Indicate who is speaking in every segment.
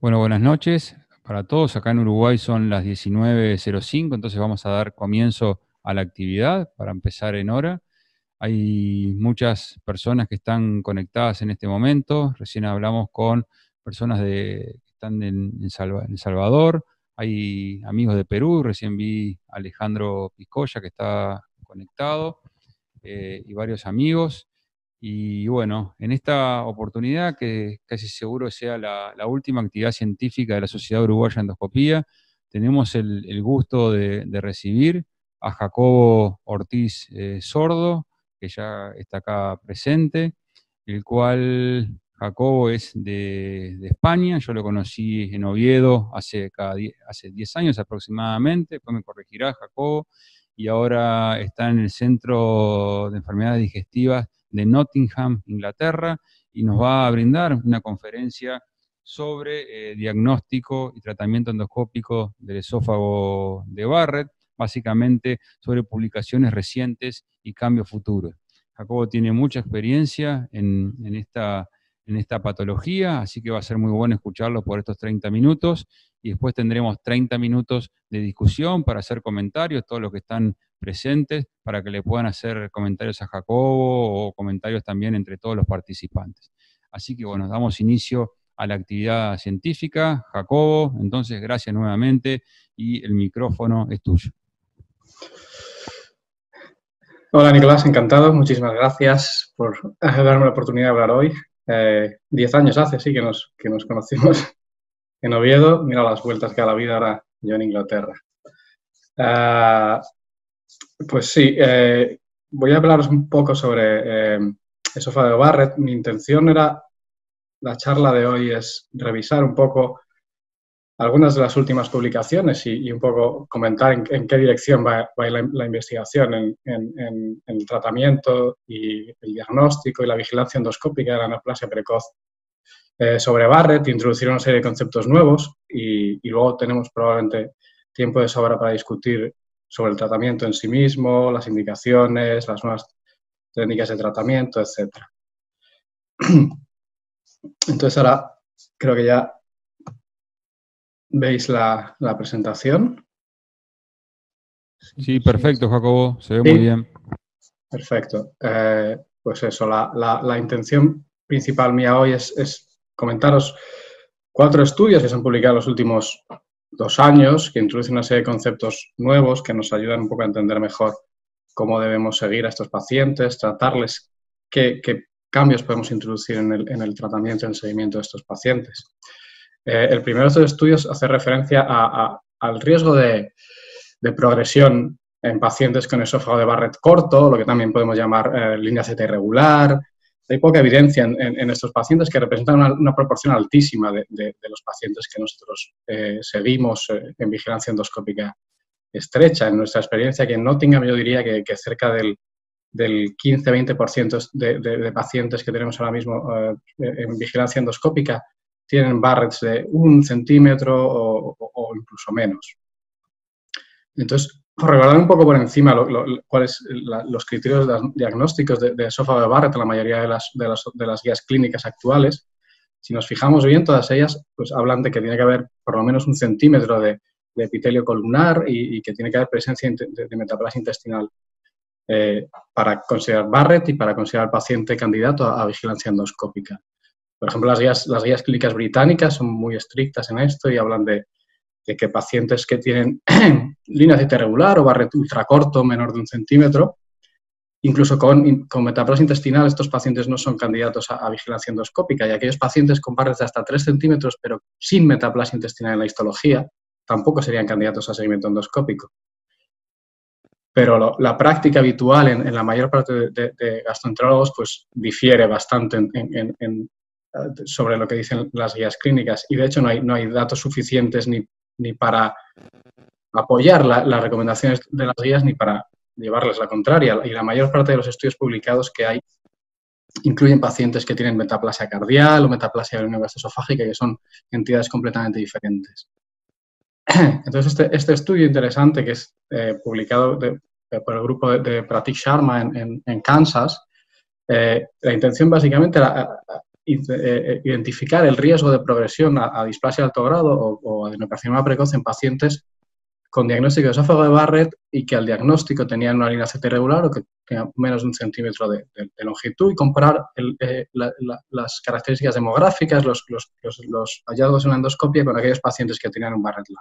Speaker 1: Bueno, buenas noches para todos. Acá en Uruguay son las 19:05, entonces vamos a dar comienzo a la actividad para empezar en hora. Hay muchas personas que están conectadas en este momento. Recién hablamos con personas que están en El Salvador. Hay amigos de Perú. Recién vi a Alejandro Picoya que está conectado, y varios amigos. Y bueno, en esta oportunidad, que casi seguro sea la última actividad científica de la Sociedad Uruguaya de Endoscopía, tenemos el gusto de recibir a Jacobo Ortiz Sordo, que ya está acá presente, el cual Jacobo es de España. Yo lo conocí en Oviedo hace 10 años aproximadamente. Después me corregirá Jacobo, y ahora está en el Centro de Enfermedades Digestivas de Nottingham, Inglaterra, y nos va a brindar una conferencia sobre diagnóstico y tratamiento endoscópico del esófago de Barrett, básicamente sobre publicaciones recientes y cambios futuros. Jacobo tiene mucha experiencia en esta patología, así que va a ser muy bueno escucharlo por estos 30 minutos, y después tendremos 30 minutos de discusión para hacer comentarios, todos los que están presentes, para que le puedan hacer comentarios a Jacobo o comentarios también entre todos los participantes. Así que bueno, damos inicio a la actividad científica. Jacobo, entonces gracias nuevamente y el micrófono es tuyo.
Speaker 2: Hola Nicolás, encantado. Muchísimas gracias por darme la oportunidad de hablar hoy. 10 años hace, sí, que nos conocimos en Oviedo. Mira las vueltas que da la vida ahora yo en Inglaterra. Pues sí, voy a hablaros un poco sobre esófago de Barrett. Mi intención era, la charla de hoy es revisar un poco algunas de las últimas publicaciones y un poco comentar en qué dirección va la investigación en el tratamiento y el diagnóstico y la vigilancia endoscópica de la neoplasia precoz sobre Barrett, introducir una serie de conceptos nuevos y luego tenemos probablemente tiempo de sobra para discutir sobre el tratamiento en sí mismo, las indicaciones, las nuevas técnicas de tratamiento, etc. Entonces ahora creo que ya ¿veis la presentación?
Speaker 1: Sí, perfecto, Jacobo, se ve
Speaker 2: Sí.
Speaker 1: muy bien.
Speaker 2: Perfecto. Pues eso, la intención principal mía hoy es comentaros 4 estudios que se han publicado en los últimos 2 años, que introducen una serie de conceptos nuevos que nos ayudan un poco a entender mejor cómo debemos seguir a estos pacientes, tratarles, qué cambios podemos introducir en el tratamiento y en el seguimiento de estos pacientes. El primero de estos estudios hace referencia al riesgo de progresión en pacientes con esófago de Barrett corto, lo que también podemos llamar línea Z irregular. Hay poca evidencia en estos pacientes, que representan una proporción altísima de los pacientes que nosotros seguimos en vigilancia endoscópica estrecha. En nuestra experiencia aquí en Nottingham, yo diría que cerca del 15-20% de pacientes que tenemos ahora mismo en vigilancia endoscópica tienen Barretts de 1 centímetro o incluso menos. Entonces, por recordar un poco por encima cuáles los criterios diagnósticos de esófago de Barrett en la mayoría de las guías clínicas actuales, si nos fijamos bien, todas ellas pues hablan de que tiene que haber por lo menos 1 centímetro de epitelio columnar y que tiene que haber presencia de metaplasia intestinal para considerar Barrett y para considerar al paciente candidato a vigilancia endoscópica. Por ejemplo, las guías clínicas británicas son muy estrictas en esto y hablan de que pacientes que tienen línea Z irregular o Barrett ultracorto, menor de 1 centímetro, incluso con metaplasia intestinal, estos pacientes no son candidatos a vigilancia endoscópica, y aquellos pacientes con Barrett de hasta 3 centímetros, pero sin metaplasia intestinal en la histología, tampoco serían candidatos a seguimiento endoscópico. Pero la práctica habitual en la mayor parte de gastroenterólogos pues difiere bastante sobre lo que dicen las guías clínicas, y de hecho no hay datos suficientes ni para apoyar las recomendaciones de las guías ni para llevarles la contraria. Y la mayor parte de los estudios publicados que hay incluyen pacientes que tienen metaplasia cardial o metaplasia gastroesofágica, que son entidades completamente diferentes. Entonces, este estudio interesante, que es publicado por el grupo de Pratik Sharma en Kansas, la intención básicamente era identificar el riesgo de progresión a displasia de alto grado o adenocarcinoma precoz en pacientes con diagnóstico de esófago de Barrett y que al diagnóstico tenían una línea Z irregular o que tenían menos de 1 centímetro de longitud, y comparar las características demográficas, los hallazgos en la endoscopia con aquellos pacientes que tenían un Barrett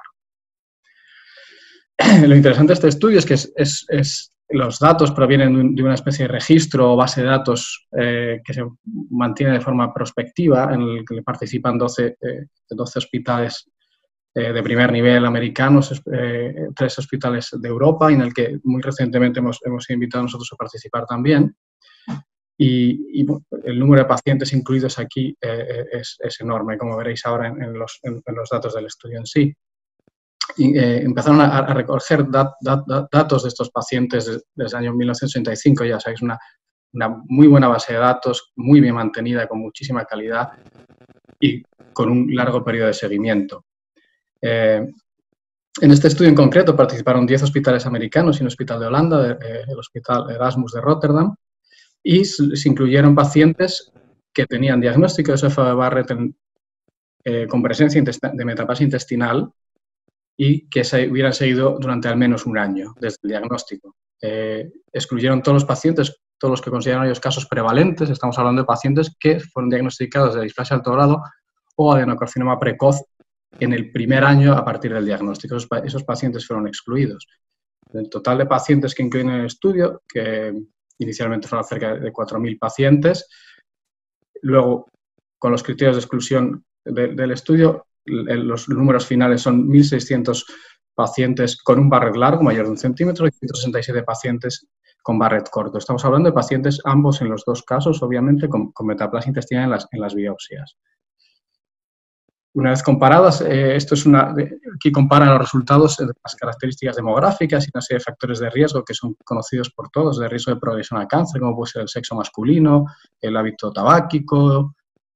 Speaker 2: largo. Lo interesante de este estudio es que los datos provienen de una especie de registro o base de datos que se mantiene de forma prospectiva, en el que participan 12 hospitales de primer nivel americanos, 3 hospitales de Europa, y en el que muy recientemente hemos invitado nosotros a participar también. Y el número de pacientes incluidos aquí es enorme, como veréis ahora en los datos del estudio en sí. Y, empezaron a recoger datos de estos pacientes desde el año 1985, ya sabéis, una muy buena base de datos, muy bien mantenida, con muchísima calidad y con un largo periodo de seguimiento. En este estudio en concreto participaron 10 hospitales americanos y un hospital de Holanda, el Hospital Erasmus de Rotterdam, y se incluyeron pacientes que tenían diagnóstico de esófago de Barrett con presencia de metaplasia intestinal y que se hubieran seguido durante al menos un año desde el diagnóstico. Excluyeron todos los pacientes, todos los que consideraron ellos casos prevalentes. Estamos hablando de pacientes que fueron diagnosticados de displasia de alto grado o adenocarcinoma precoz en el primer año a partir del diagnóstico. Esos pacientes fueron excluidos. El total de pacientes que incluyen en el estudio, que inicialmente fueron cerca de 4.000 pacientes, luego con los criterios de exclusión del estudio, los números finales son 1.600 pacientes con un Barrett largo, mayor de 1 centímetro, y 167 pacientes con Barrett corto. Estamos hablando de pacientes, ambos en los dos casos, obviamente, con metaplasia intestinal en las biopsias. Una vez comparadas, aquí comparan los resultados de las características demográficas y una serie de factores de riesgo que son conocidos por todos, de riesgo de progresión a cáncer, como puede ser el sexo masculino, el hábito tabáquico.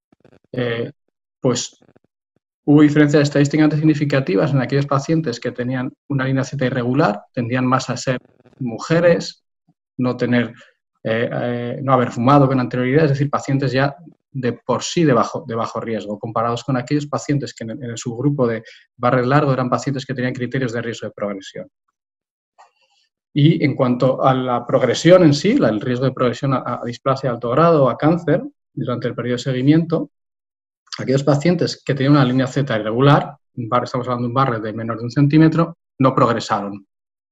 Speaker 2: Pues hubo diferencias estadísticamente significativas en aquellos pacientes que tenían una línea Z irregular, tendían más a ser mujeres, no haber fumado con anterioridad, es decir, pacientes ya de por sí de bajo riesgo, comparados con aquellos pacientes que en el subgrupo de Barrett largo eran pacientes que tenían criterios de riesgo de progresión. Y en cuanto a la progresión en sí, el riesgo de progresión a displasia de alto grado o a cáncer durante el periodo de seguimiento, aquellos pacientes que tenían una línea Z irregular, estamos hablando de un Barrett de menor de 1 centímetro, no progresaron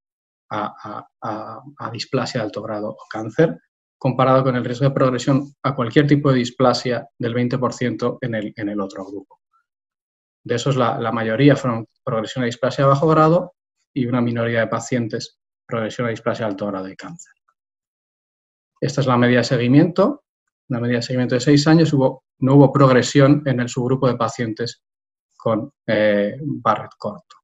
Speaker 2: a displasia de alto grado o cáncer, comparado con el riesgo de progresión a cualquier tipo de displasia del 20% en el otro grupo. De esos, la mayoría fueron progresión a displasia de bajo grado y una minoría de pacientes progresión a displasia de alto grado de cáncer. Esta es la media de seguimiento. Una media de seguimiento de 6 años, no hubo progresión en el subgrupo de pacientes con Barrett corto.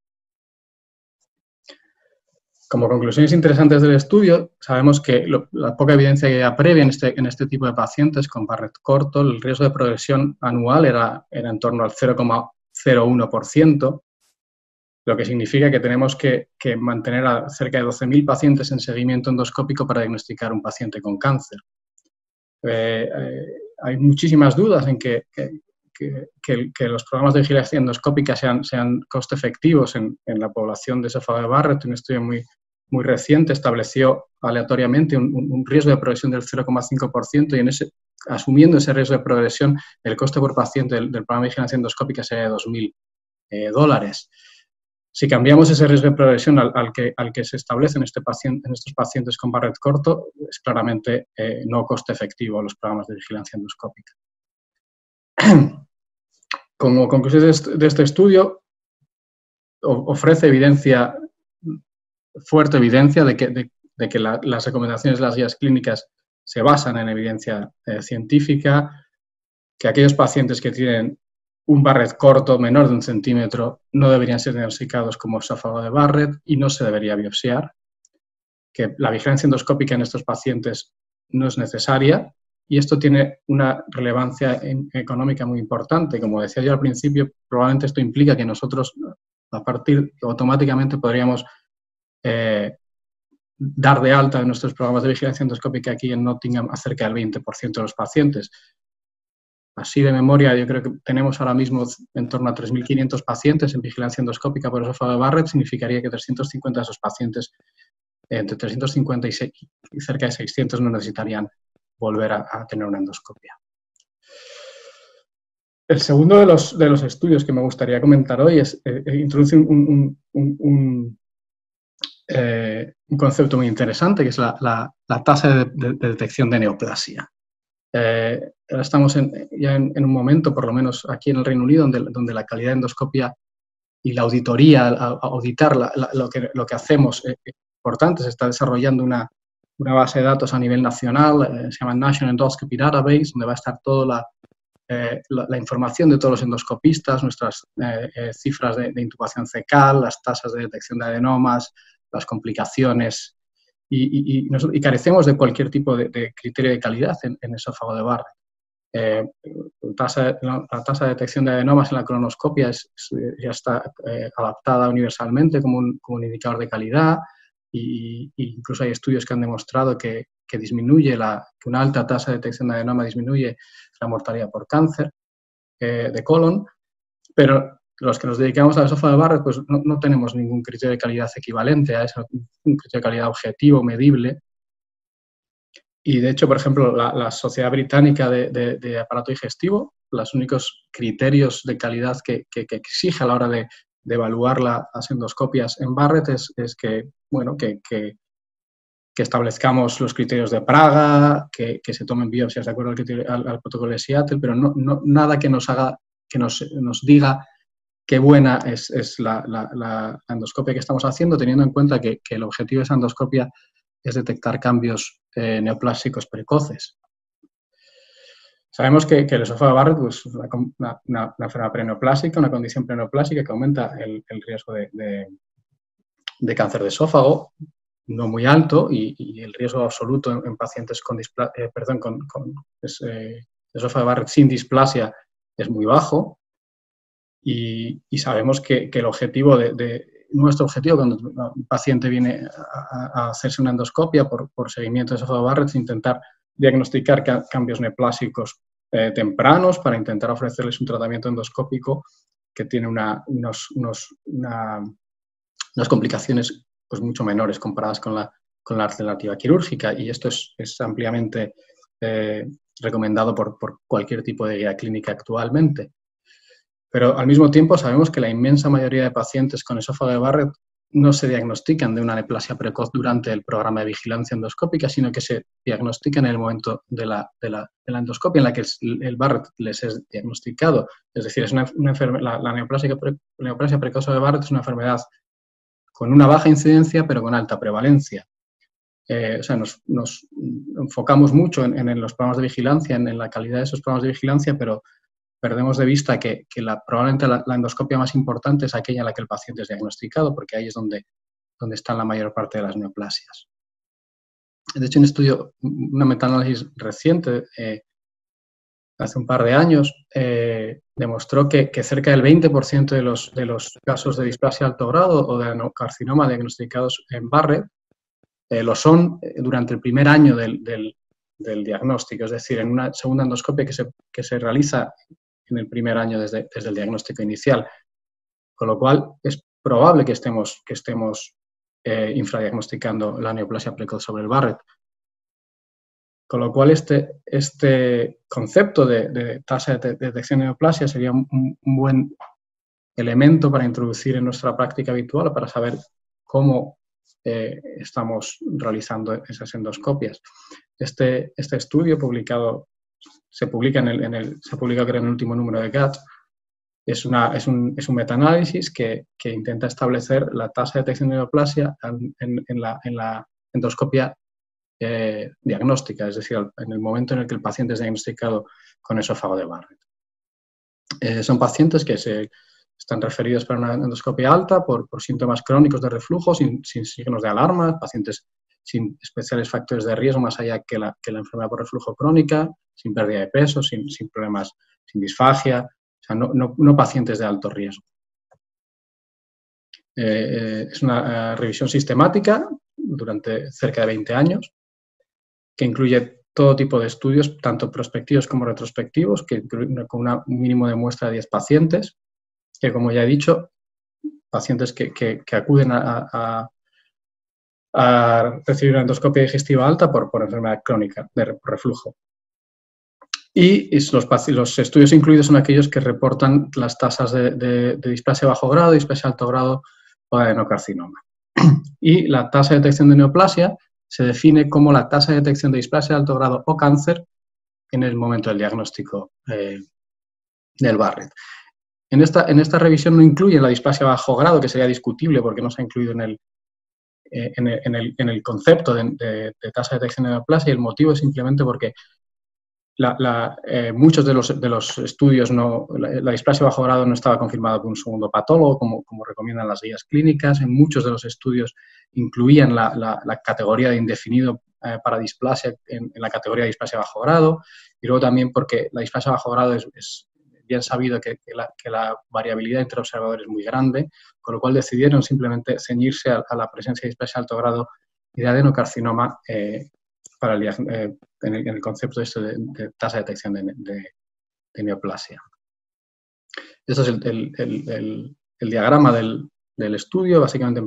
Speaker 2: Como conclusiones interesantes del estudio, sabemos que la poca evidencia ya previa en este tipo de pacientes con Barrett corto, el riesgo de progresión anual era en torno al 0,01%, lo que significa que tenemos que mantener a cerca de 12.000 pacientes en seguimiento endoscópico para diagnosticar un paciente con cáncer. Hay muchísimas dudas en que los programas de vigilancia endoscópica sean coste efectivos en la población de esófago de Barrett. Un estudio muy reciente estableció aleatoriamente un riesgo de progresión del 0,5% y asumiendo ese riesgo de progresión, el coste por paciente del programa de vigilancia endoscópica sería de $2.000. Si cambiamos ese riesgo de progresión al que se establece en estos pacientes con Barrett corto, es claramente no coste efectivo los programas de vigilancia endoscópica. Como conclusión de este estudio, ofrece fuerte evidencia de que las recomendaciones de las guías clínicas se basan en evidencia científica, que aquellos pacientes que tienen un Barrett corto menor de 1 centímetro no deberían ser diagnosticados como esófago de Barrett y no se debería biopsiar, que la vigilancia endoscópica en estos pacientes no es necesaria y esto tiene una relevancia económica muy importante. Como decía yo al principio, probablemente esto implica que nosotros automáticamente podríamos dar de alta en nuestros programas de vigilancia endoscópica aquí en Nottingham a cerca del 20% de los pacientes. Así de memoria, yo creo que tenemos ahora mismo en torno a 3.500 pacientes en vigilancia endoscópica por esófago de Barrett. Significaría que 350 de esos pacientes, entre 350 y cerca de 600, no necesitarían volver a tener una endoscopia. El segundo de los estudios que me gustaría comentar hoy es introduce un concepto muy interesante, que es la tasa de detección de neoplasia. Ahora estamos ya en un momento, por lo menos aquí en el Reino Unido, donde la calidad de endoscopia y la auditoría, auditar lo que hacemos es importante. Se está desarrollando una base de datos a nivel nacional, se llama National Endoscopy Database, donde va a estar toda la información de todos los endoscopistas, nuestras cifras de intubación fecal, las tasas de detección de adenomas, las complicaciones, y carecemos de cualquier tipo de criterio de calidad en esófago de Barrett. La tasa de detección de adenomas en la colonoscopia ya está adaptada universalmente como un indicador de calidad, y incluso hay estudios que han demostrado que una alta tasa de detección de adenoma disminuye la mortalidad por cáncer de colon, pero los que nos dedicamos al esófago de Barrett pues no tenemos ningún criterio de calidad equivalente a eso, un criterio de calidad objetivo, medible. Y de hecho, por ejemplo, la Sociedad Británica de Aparato Digestivo, los únicos criterios de calidad que exige a la hora de evaluar las endoscopias en Barrett es que, bueno, que establezcamos los criterios de Praga, que se tomen biopsias de acuerdo al protocolo de Seattle, pero nada que nos diga qué buena es la endoscopia que estamos haciendo, teniendo en cuenta que el objetivo de esa endoscopia es detectar cambios neoplásicos precoces. Sabemos que el esófago de Barrett es una enfermedad preneoplásica, una condición preneoplásica que aumenta el riesgo de cáncer de esófago, no muy alto, y el riesgo absoluto en pacientes con esófago de Barrett sin displasia es muy bajo. Y sabemos que nuestro objetivo cuando un paciente viene a hacerse una endoscopia por seguimiento de esófago de Barrett es intentar diagnosticar cambios neoplásicos tempranos para intentar ofrecerles un tratamiento endoscópico que tiene unas complicaciones pues mucho menores comparadas con la alternativa quirúrgica, y esto es ampliamente recomendado por cualquier tipo de guía clínica actualmente. Pero al mismo tiempo sabemos que la inmensa mayoría de pacientes con esófago de Barrett no se diagnostican de una neoplasia precoz durante el programa de vigilancia endoscópica, sino que se diagnostican en el momento de la endoscopia en la que el Barrett les es diagnosticado. Es decir, es la neoplasia precoz de Barrett es una enfermedad con una baja incidencia, pero con alta prevalencia. O sea, nos enfocamos mucho en los programas de vigilancia, en la calidad de esos programas de vigilancia, pero perdemos de vista que probablemente la endoscopia más importante es aquella en la que el paciente es diagnosticado, porque ahí es donde están la mayor parte de las neoplasias. De hecho, un estudio, una metaanálisis reciente, hace un par de años, demostró que cerca del 20% de los casos de displasia de alto grado o de adenocarcinoma diagnosticados en Barrett lo son durante el primer año del diagnóstico, es decir, en una segunda endoscopia que se realiza en el primer año desde el diagnóstico inicial, con lo cual es probable que estemos infradiagnosticando la neoplasia precoz sobre el Barrett. Con lo cual este concepto de tasa de detección de neoplasia sería un buen elemento para introducir en nuestra práctica habitual para saber cómo estamos realizando esas endoscopias. Este estudio se publica creo en el último número de GAT. Es un metaanálisis que intenta establecer la tasa de detección de neoplasia en la endoscopia diagnóstica, es decir, en el momento en el que el paciente es diagnosticado con esófago de Barrett. Son pacientes que están referidos para una endoscopia alta por síntomas crónicos de reflujo sin signos de alarma, pacientes sin especiales factores de riesgo más allá que la enfermedad por reflujo crónica, sin pérdida de peso, sin problemas, sin disfagia, o sea, no pacientes de alto riesgo. Es una revisión sistemática durante cerca de 20 años que incluye todo tipo de estudios, tanto prospectivos como retrospectivos, con un mínimo de muestra de 10 pacientes, que como ya he dicho, pacientes que acuden a recibir una endoscopia digestiva alta por enfermedad crónica de reflujo. Y los estudios incluidos son aquellos que reportan las tasas de displasia bajo grado, displasia alto grado o adenocarcinoma. Y la tasa de detección de neoplasia se define como la tasa de detección de displasia de alto grado o cáncer en el momento del diagnóstico del Barrett. En esta revisión no incluye la displasia bajo grado, que sería discutible porque no se ha incluido en el concepto de tasa de detección de neoplasia, y el motivo es simplemente porque muchos de los estudios, la displasia bajo grado no estaba confirmada por un segundo patólogo, como recomiendan las guías clínicas. En muchos de los estudios incluían la categoría de indefinido para displasia en la categoría de displasia bajo grado, y luego también porque la displasia bajo grado es bien sabido que la variabilidad entre observadores es muy grande, con lo cual decidieron simplemente ceñirse a la presencia de displasia de alto grado y de adenocarcinoma en el concepto de tasa de detección de neoplasia. Este es el diagrama del estudio. Básicamente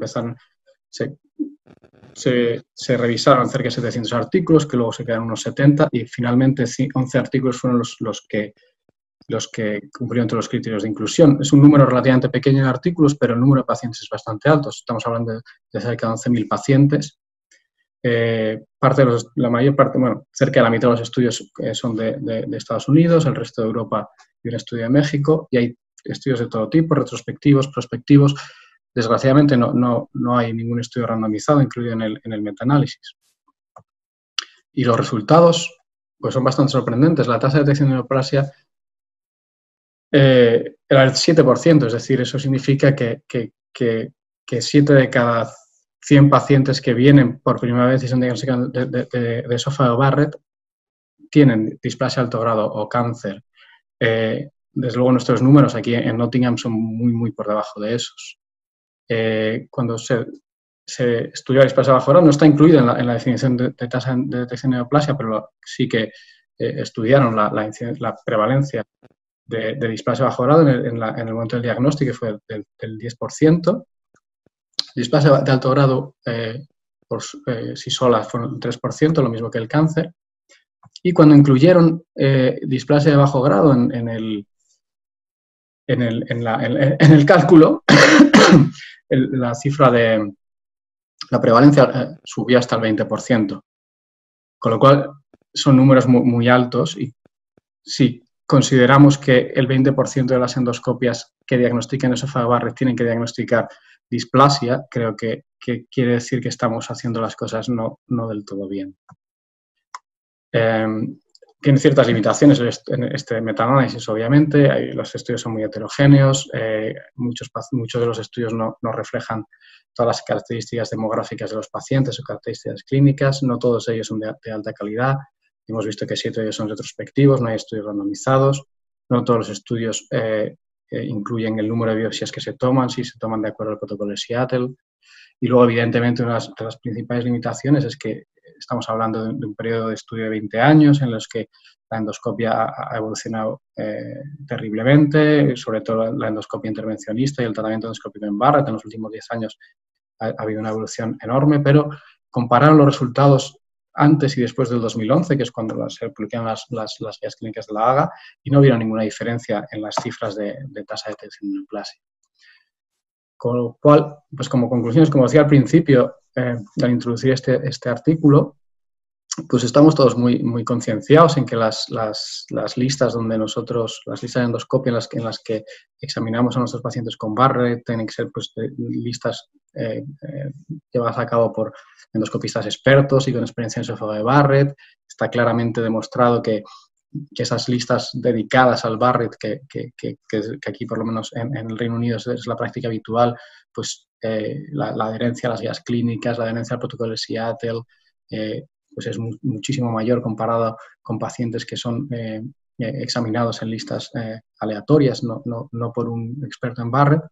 Speaker 2: se revisaron cerca de 700 artículos, que luego se quedaron unos 70, y finalmente 11 artículos fueron los que cumplieron todos los criterios de inclusión. Es un número relativamente pequeño de artículos, pero el número de pacientes es bastante alto. Estamos hablando de cerca de 11.000 pacientes. La mayor parte, cerca de la mitad de los estudios son de Estados Unidos, el resto de Europa y un estudio de México, y hay estudios de todo tipo, retrospectivos, prospectivos. Desgraciadamente no hay ningún estudio randomizado incluido en el metaanálisis. Y los resultados pues son bastante sorprendentes. La tasa de detección de neoplasia era el 7%, es decir, eso significa que 7 de cada 100 pacientes que vienen por primera vez y son diagnosticados de esófago Barrett tienen displasia alto grado o cáncer. Desde luego nuestros números aquí en Nottingham son muy por debajo de esos. Cuando se estudió la displasia bajo grado, no está incluida en la definición de tasa de detección de neoplasia, pero sí que estudiaron la prevalencia de displasia bajo grado en el momento del diagnóstico, que fue del 10%. Displasia de alto grado por sí sola fueron 3%, lo mismo que el cáncer. Y cuando incluyeron displasia de bajo grado en el cálculo, la cifra de la prevalencia subió hasta el 20%. Con lo cual son números muy altos, y si consideramos que el 20% de las endoscopias que diagnostican esófago Barrett tienen que diagnosticar displasia, creo que quiere decir que estamos haciendo las cosas no del todo bien. Tiene ciertas limitaciones este metaanálisis, obviamente. Los estudios son muy heterogéneos. Muchos de los estudios no reflejan todas las características demográficas de los pacientes o características clínicas. No todos ellos son de alta calidad. Hemos visto que 7 de ellos son retrospectivos, no hay estudios randomizados. No todos los estudios incluyen el número de biopsias que se toman, si se toman de acuerdo al protocolo de Seattle. Y luego, evidentemente, una de las principales limitaciones es que estamos hablando de un periodo de estudio de 20 años en los que la endoscopia ha evolucionado terriblemente, sobre todo la endoscopia intervencionista y el tratamiento endoscópico en Barrett. En los últimos 10 años ha habido una evolución enorme, pero compararon los resultados antes y después del 2011, que es cuando se publicaron las guías clínicas de la AGA, y no vieron ninguna diferencia en las cifras de tasa de detección de neoplasia. Con lo cual, pues como conclusiones, como decía al principio, al introducir este artículo, pues estamos todos muy concienciados en que las listas donde nosotros, las listas de endoscopia en las que examinamos a nuestros pacientes con Barrett, tienen que ser pues listas llevadas a cabo por endoscopistas expertos y con experiencia en esófago de Barrett. Está claramente demostrado que esas listas dedicadas al Barrett, que aquí por lo menos en el Reino Unido es la práctica habitual, pues la adherencia a las guías clínicas, la adherencia al protocolo de Seattle, pues es muchísimo mayor comparado con pacientes que son examinados en listas aleatorias, no por un experto en Barrett.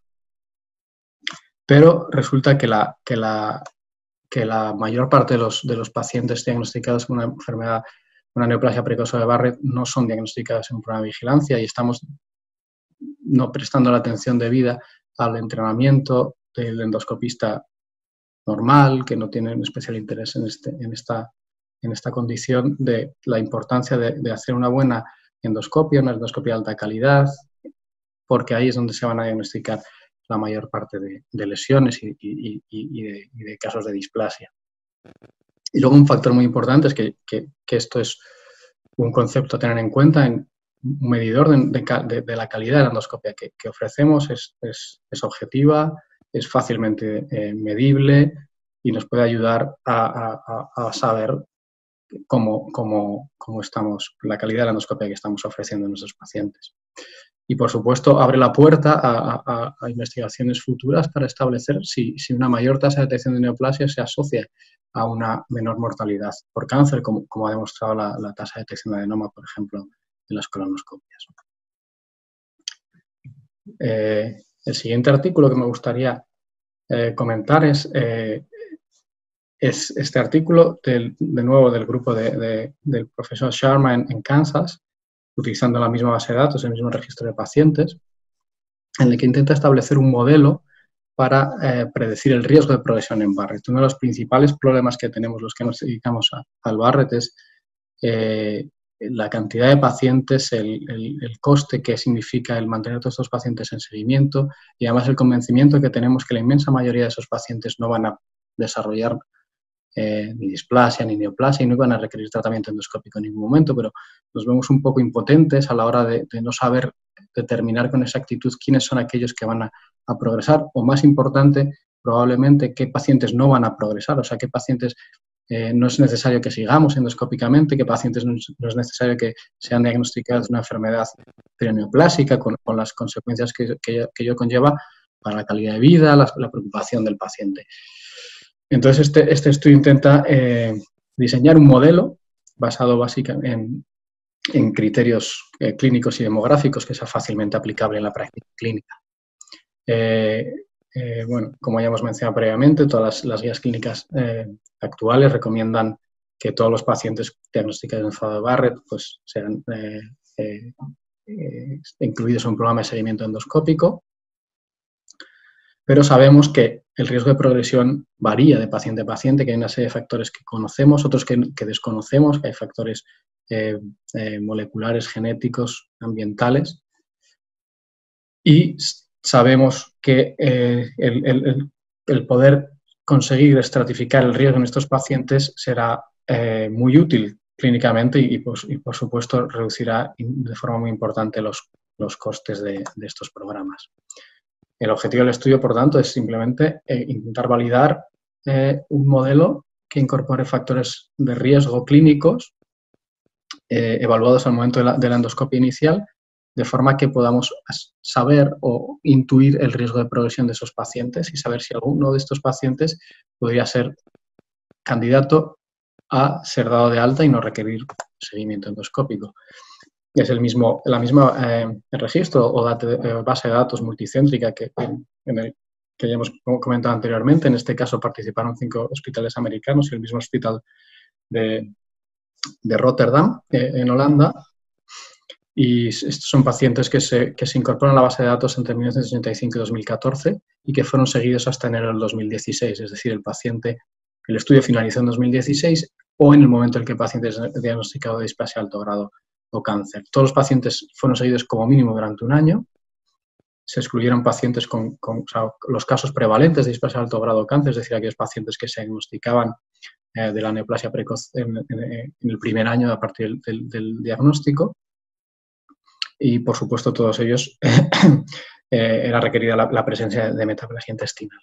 Speaker 2: Pero resulta que la mayor parte de los pacientes diagnosticados con una enfermedad una neoplasia precoz de Barrett no son diagnosticadas en un programa de vigilancia y estamos no prestando la atención debida al entrenamiento del endoscopista normal, que no tiene un especial interés en esta condición, de la importancia de hacer una buena endoscopia, una endoscopia de alta calidad, porque ahí es donde se van a diagnosticar la mayor parte de lesiones y de casos de displasia. Y luego un factor muy importante es que esto es un concepto a tener en cuenta, un medidor de la calidad de la endoscopia que ofrecemos es objetiva, es fácilmente medible y nos puede ayudar a saber cómo estamos, la calidad de la endoscopia que estamos ofreciendo a nuestros pacientes. Y, por supuesto, abre la puerta a investigaciones futuras para establecer si una mayor tasa de detección de neoplasia se asocia a una menor mortalidad por cáncer, como ha demostrado la tasa de detección de adenoma, por ejemplo, en las colonoscopias. El siguiente artículo que me gustaría comentar es este artículo, de nuevo, del grupo del profesor Sharma en Kansas, utilizando la misma base de datos, el mismo registro de pacientes, en el que intenta establecer un modelo para predecir el riesgo de progresión en Barrett. Uno de los principales problemas que tenemos los que nos dedicamos al Barrett es la cantidad de pacientes, el coste que significa el mantener a todos estos pacientes en seguimiento y además el convencimiento que tenemos que la inmensa mayoría de esos pacientes no van a desarrollar ni displasia ni neoplasia y no van a requerir tratamiento endoscópico en ningún momento, pero nos vemos un poco impotentes a la hora de no saber determinar con exactitud quiénes son aquellos que van a progresar o, más importante, probablemente qué pacientes no van a progresar, o sea, qué pacientes no es necesario que sigamos endoscópicamente, qué pacientes no es necesario que sean diagnosticados de una enfermedad perineoplásica con las consecuencias que ello conlleva para la calidad de vida, la preocupación del paciente. Entonces, este estudio intenta diseñar un modelo basado básicamente en criterios clínicos y demográficos que sea fácilmente aplicable en la práctica clínica. Bueno, como ya hemos mencionado previamente, todas las guías clínicas actuales recomiendan que todos los pacientes diagnosticados de enfermedad de Barrett pues, sean incluidos en un programa de seguimiento endoscópico, pero sabemos que el riesgo de progresión varía de paciente a paciente, que hay una serie de factores que conocemos, otros que desconocemos, que hay factores moleculares, genéticos, ambientales, y sabemos que el poder conseguir estratificar el riesgo en estos pacientes será muy útil clínicamente y por supuesto, reducirá de forma muy importante los costes de estos programas. El objetivo del estudio, por tanto, es simplemente intentar validar un modelo que incorpore factores de riesgo clínicos evaluados al momento de la endoscopia inicial, de forma que podamos saber o intuir el riesgo de progresión de esos pacientes y saber si alguno de estos pacientes podría ser candidato a ser dado de alta y no requerir seguimiento endoscópico. Es el mismo registro o base de datos multicéntrica que ya hemos comentado anteriormente. En este caso participaron 5 hospitales americanos y el mismo hospital de Rotterdam, en Holanda. Y estos son pacientes que se incorporan a la base de datos entre 1985 y 2014 y que fueron seguidos hasta enero del 2016. Es decir, el estudio finalizó en 2016 o en el momento en que el paciente es diagnosticado de displasia de alto grado o cáncer. Todos los pacientes fueron seguidos como mínimo durante un año. Se excluyeron pacientes con los casos prevalentes de displasia de alto grado o cáncer, es decir, aquellos pacientes que se diagnosticaban de la neoplasia precoz en el primer año a partir del diagnóstico. Y, por supuesto, todos ellos era requerida la presencia de metaplasia intestinal.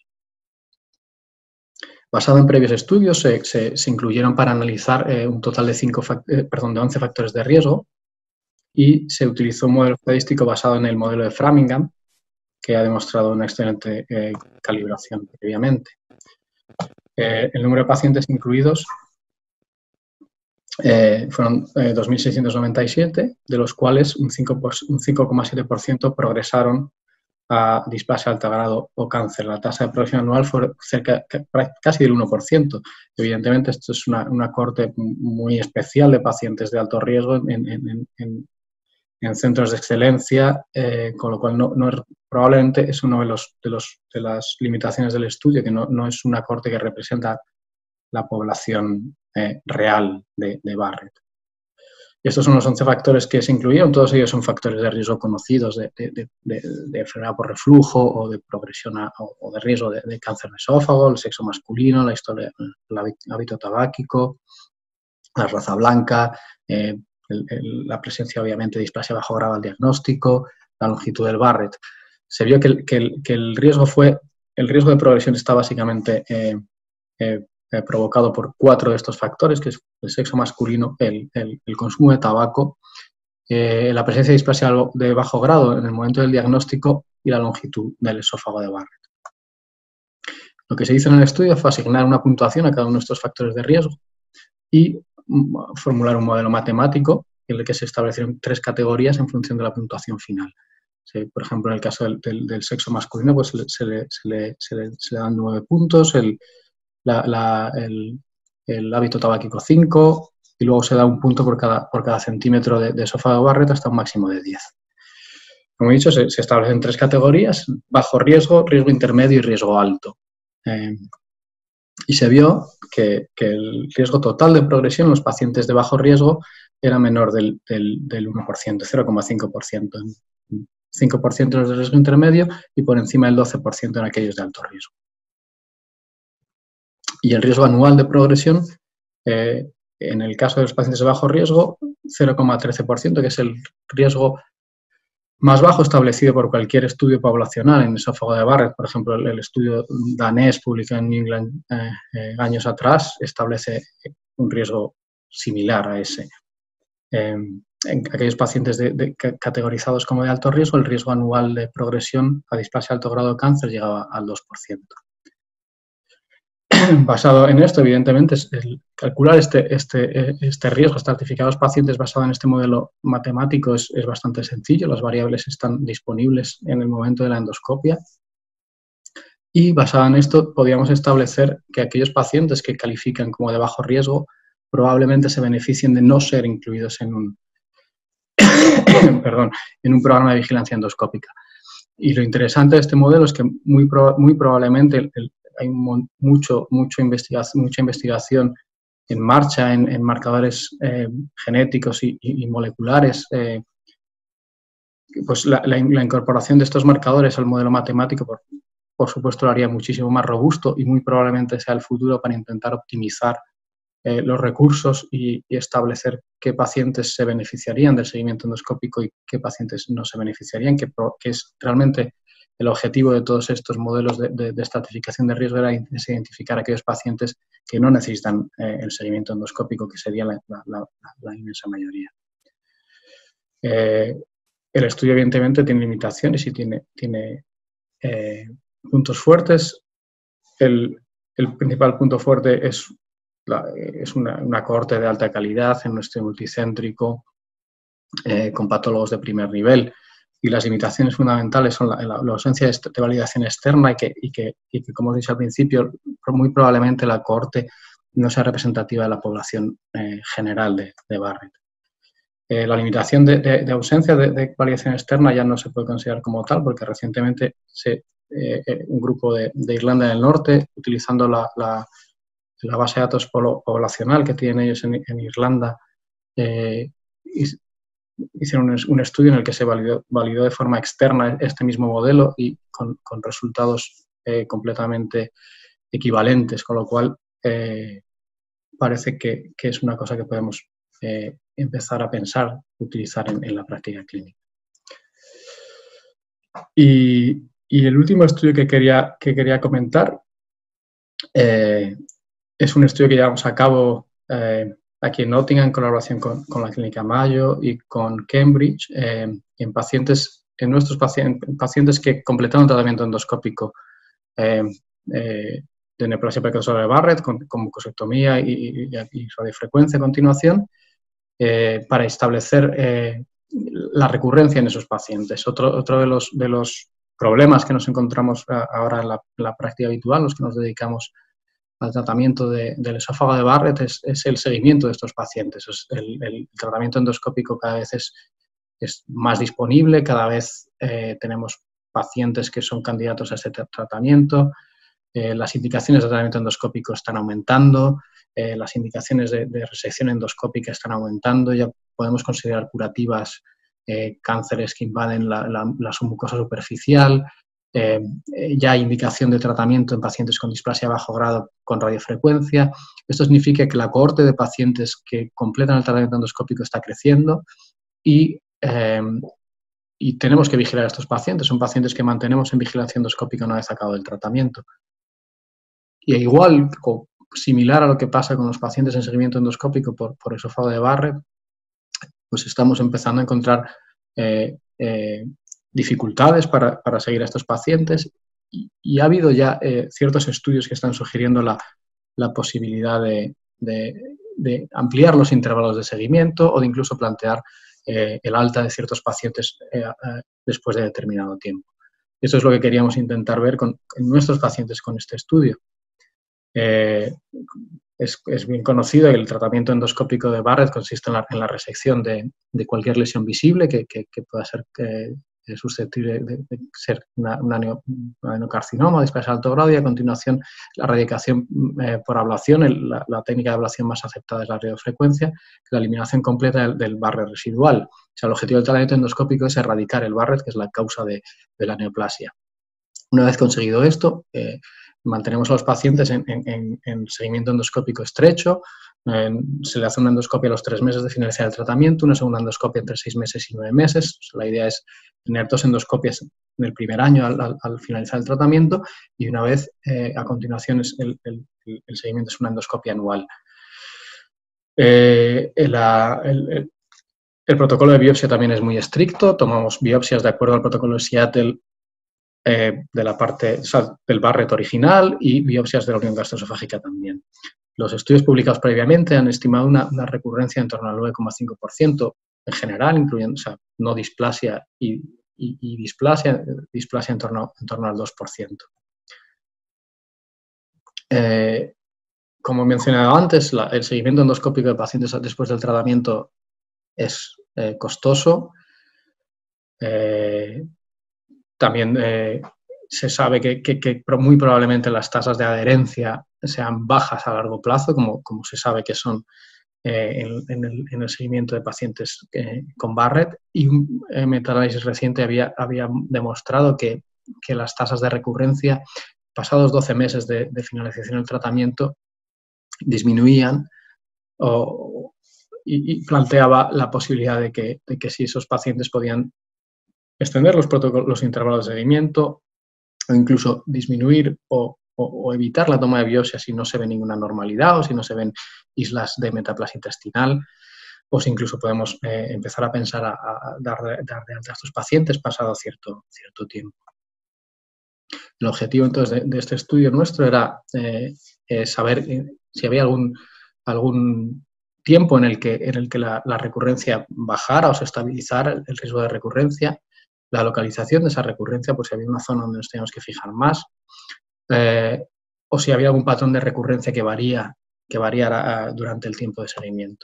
Speaker 2: Basado en previos estudios, se incluyeron para analizar un total de 11 factores de riesgo y se utilizó un modelo estadístico basado en el modelo de Framingham, que ha demostrado una excelente calibración previamente. El número de pacientes incluidos fueron 2.697, de los cuales un 5,7% progresaron a displasia de alto grado o cáncer. La tasa de progresión anual fue casi del 1%. Evidentemente, esto es una cohorte muy especial de pacientes de alto riesgo en centros de excelencia, con lo cual probablemente es una de las limitaciones del estudio, que no es una cohorte que representa la población real de Barrett. Estos son los 11 factores que se incluyeron, todos ellos son factores de riesgo conocidos de enfermedad por reflujo o de progresión o de riesgo de cáncer de esófago, el sexo masculino, la historia, el hábito tabáquico, la raza blanca, la presencia obviamente de displasia bajo grado al diagnóstico, la longitud del Barrett. Se vio que el riesgo de progresión está básicamente provocado por 4 de estos factores, que es el sexo masculino, el consumo de tabaco, la presencia de displasia de bajo grado en el momento del diagnóstico y la longitud del esófago de Barrett. Lo que se hizo en el estudio fue asignar una puntuación a cada uno de estos factores de riesgo y formular un modelo matemático en el que se establecieron 3 categorías en función de la puntuación final. Por ejemplo, en el caso del sexo masculino, pues se le dan 9 puntos, el hábito tabáquico 5, y luego se da un punto por cada centímetro de esófago de Barrett hasta un máximo de 10. Como he dicho, se establecen 3 categorías: bajo riesgo, riesgo intermedio y riesgo alto. Y se vio que el riesgo total de progresión en los pacientes de bajo riesgo era menor del 1%, 0,5%. 5% en los de riesgo intermedio y por encima del 12% en aquellos de alto riesgo. Y el riesgo anual de progresión, en el caso de los pacientes de bajo riesgo, 0,13%, que es el riesgo más bajo establecido por cualquier estudio poblacional en esófago de Barrett. Por ejemplo, el estudio danés publicado en New England años atrás establece un riesgo similar a ese. En aquellos pacientes categorizados como de alto riesgo, el riesgo anual de progresión a displasia de alto grado de cáncer llegaba al 2%. Basado en esto, evidentemente, calcular este riesgo estratificado a los pacientes basado en este modelo matemático es bastante sencillo. Las variables están disponibles en el momento de la endoscopia. Y basado en esto, podríamos establecer que aquellos pacientes que califican como de bajo riesgo probablemente se beneficien de no ser incluidos en un programa de vigilancia endoscópica. Y lo interesante de este modelo es que muy probablemente hay mucha investigación en marcha en marcadores genéticos y moleculares. Pues la incorporación de estos marcadores al modelo matemático, por supuesto, lo haría muchísimo más robusto y muy probablemente sea el futuro para intentar optimizar los recursos y establecer qué pacientes se beneficiarían del seguimiento endoscópico y qué pacientes no se beneficiarían, que es realmente el objetivo de todos estos modelos de estratificación de riesgo, era identificar a aquellos pacientes que no necesitan el seguimiento endoscópico, que sería la inmensa mayoría. El estudio, evidentemente, tiene limitaciones y tiene puntos fuertes. El principal punto fuerte es una cohorte de alta calidad en un estudio multicéntrico con patólogos de primer nivel, y las limitaciones fundamentales son la ausencia de validación externa y que, como os he dicho al principio, muy probablemente la cohorte no sea representativa de la población general de Barrett. La limitación de ausencia de validación externa ya no se puede considerar como tal, porque recientemente un grupo de Irlanda del Norte, utilizando la base de datos poblacional que tienen ellos en Irlanda, hicieron un estudio en el que se validó de forma externa este mismo modelo y con resultados completamente equivalentes, con lo cual parece que es una cosa que podemos empezar a pensar, utilizar en la práctica clínica. Y el último estudio que quería comentar es un estudio que llevamos a cabo aquí en Nottingham en colaboración con la Clínica Mayo y con Cambridge, en nuestros pacientes que completaron tratamiento endoscópico de neoplasia precursora de Barrett con mucosectomía y radiofrecuencia a continuación, para establecer la recurrencia en esos pacientes. Otro de los problemas que nos encontramos ahora en la práctica habitual, los que nos dedicamos al tratamiento del esófago de Barrett, es el seguimiento de estos pacientes. El tratamiento endoscópico cada vez es más disponible, cada vez tenemos pacientes que son candidatos a este tratamiento, las indicaciones de tratamiento endoscópico están aumentando, las indicaciones de resección endoscópica están aumentando, ya podemos considerar curativas cánceres que invaden la submucosa superficial, ya hay indicación de tratamiento en pacientes con displasia de bajo grado con radiofrecuencia. Esto significa que la cohorte de pacientes que completan el tratamiento endoscópico está creciendo y tenemos que vigilar a estos pacientes. Son pacientes que mantenemos en vigilancia endoscópica una vez acabado el tratamiento. Y igual, similar a lo que pasa con los pacientes en seguimiento endoscópico por esófago de Barrett, pues estamos empezando a encontrar dificultades para seguir a estos pacientes y ha habido ya ciertos estudios que están sugiriendo la posibilidad de ampliar los intervalos de seguimiento o de incluso plantear el alta de ciertos pacientes después de determinado tiempo. Eso es lo que queríamos intentar ver en nuestros pacientes con este estudio. Es bien conocido que el tratamiento endoscópico de Barrett consiste en la resección de cualquier lesión visible que pueda ser susceptible de ser un adenocarcinoma, displasia de alto grado, y a continuación la radicación por ablación. La técnica de ablación más aceptada es la radiofrecuencia, la eliminación completa del Barrett residual. O sea, el objetivo del tratamiento endoscópico es erradicar el Barrett, que es la causa de la neoplasia. Una vez conseguido esto, mantenemos a los pacientes en seguimiento endoscópico estrecho. Se le hace una endoscopia a los 3 meses de finalizar el tratamiento, una segunda endoscopia entre 6 meses y 9 meses. La idea es tener 2 endoscopias en el primer año al finalizar el tratamiento y una vez a continuación el seguimiento es una endoscopia anual. El protocolo de biopsia también es muy estricto. Tomamos biopsias de acuerdo al protocolo de Seattle de la parte del Barrett original y biopsias de la unión gastroesofágica también. Los estudios publicados previamente han estimado una recurrencia en torno al 9,5% en general, incluyendo no displasia y displasia en torno al 2%. Como he mencionado antes, el seguimiento endoscópico de pacientes después del tratamiento es costoso. También se sabe que muy probablemente las tasas de adherencia sean bajas a largo plazo, como se sabe que son en el seguimiento de pacientes con Barrett. Y un metaanálisis reciente había demostrado que las tasas de recurrencia, pasados 12 meses de finalización del tratamiento, disminuían y planteaba la posibilidad de que si esos pacientes podían extender los intervalos de seguimiento o incluso disminuir o evitar la toma de biopsia si no se ve ninguna normalidad o si no se ven islas de metaplasia intestinal, o si incluso podemos empezar a pensar a dar de alta a estos pacientes pasado cierto tiempo. El objetivo entonces de este estudio nuestro era saber si había algún tiempo en el que la recurrencia bajara o se estabilizara el riesgo de recurrencia, la localización de esa recurrencia, pues si había una zona donde nos teníamos que fijar más, o si había algún patrón de recurrencia que variara durante el tiempo de seguimiento.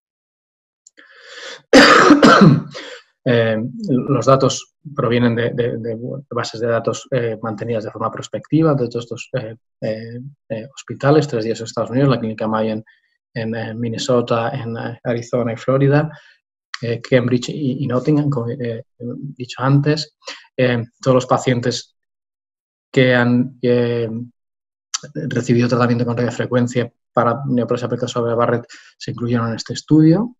Speaker 2: Los datos provienen de bases de datos mantenidas de forma prospectiva de todos estos hospitales, 3 días en Estados Unidos, la Clínica Mayo en Minnesota, en Arizona y Florida, Cambridge y Nottingham, como he dicho antes. Todos los pacientes que han recibido tratamiento con radiofrecuencia para neoplasia precoz de Barrett se incluyeron en este estudio.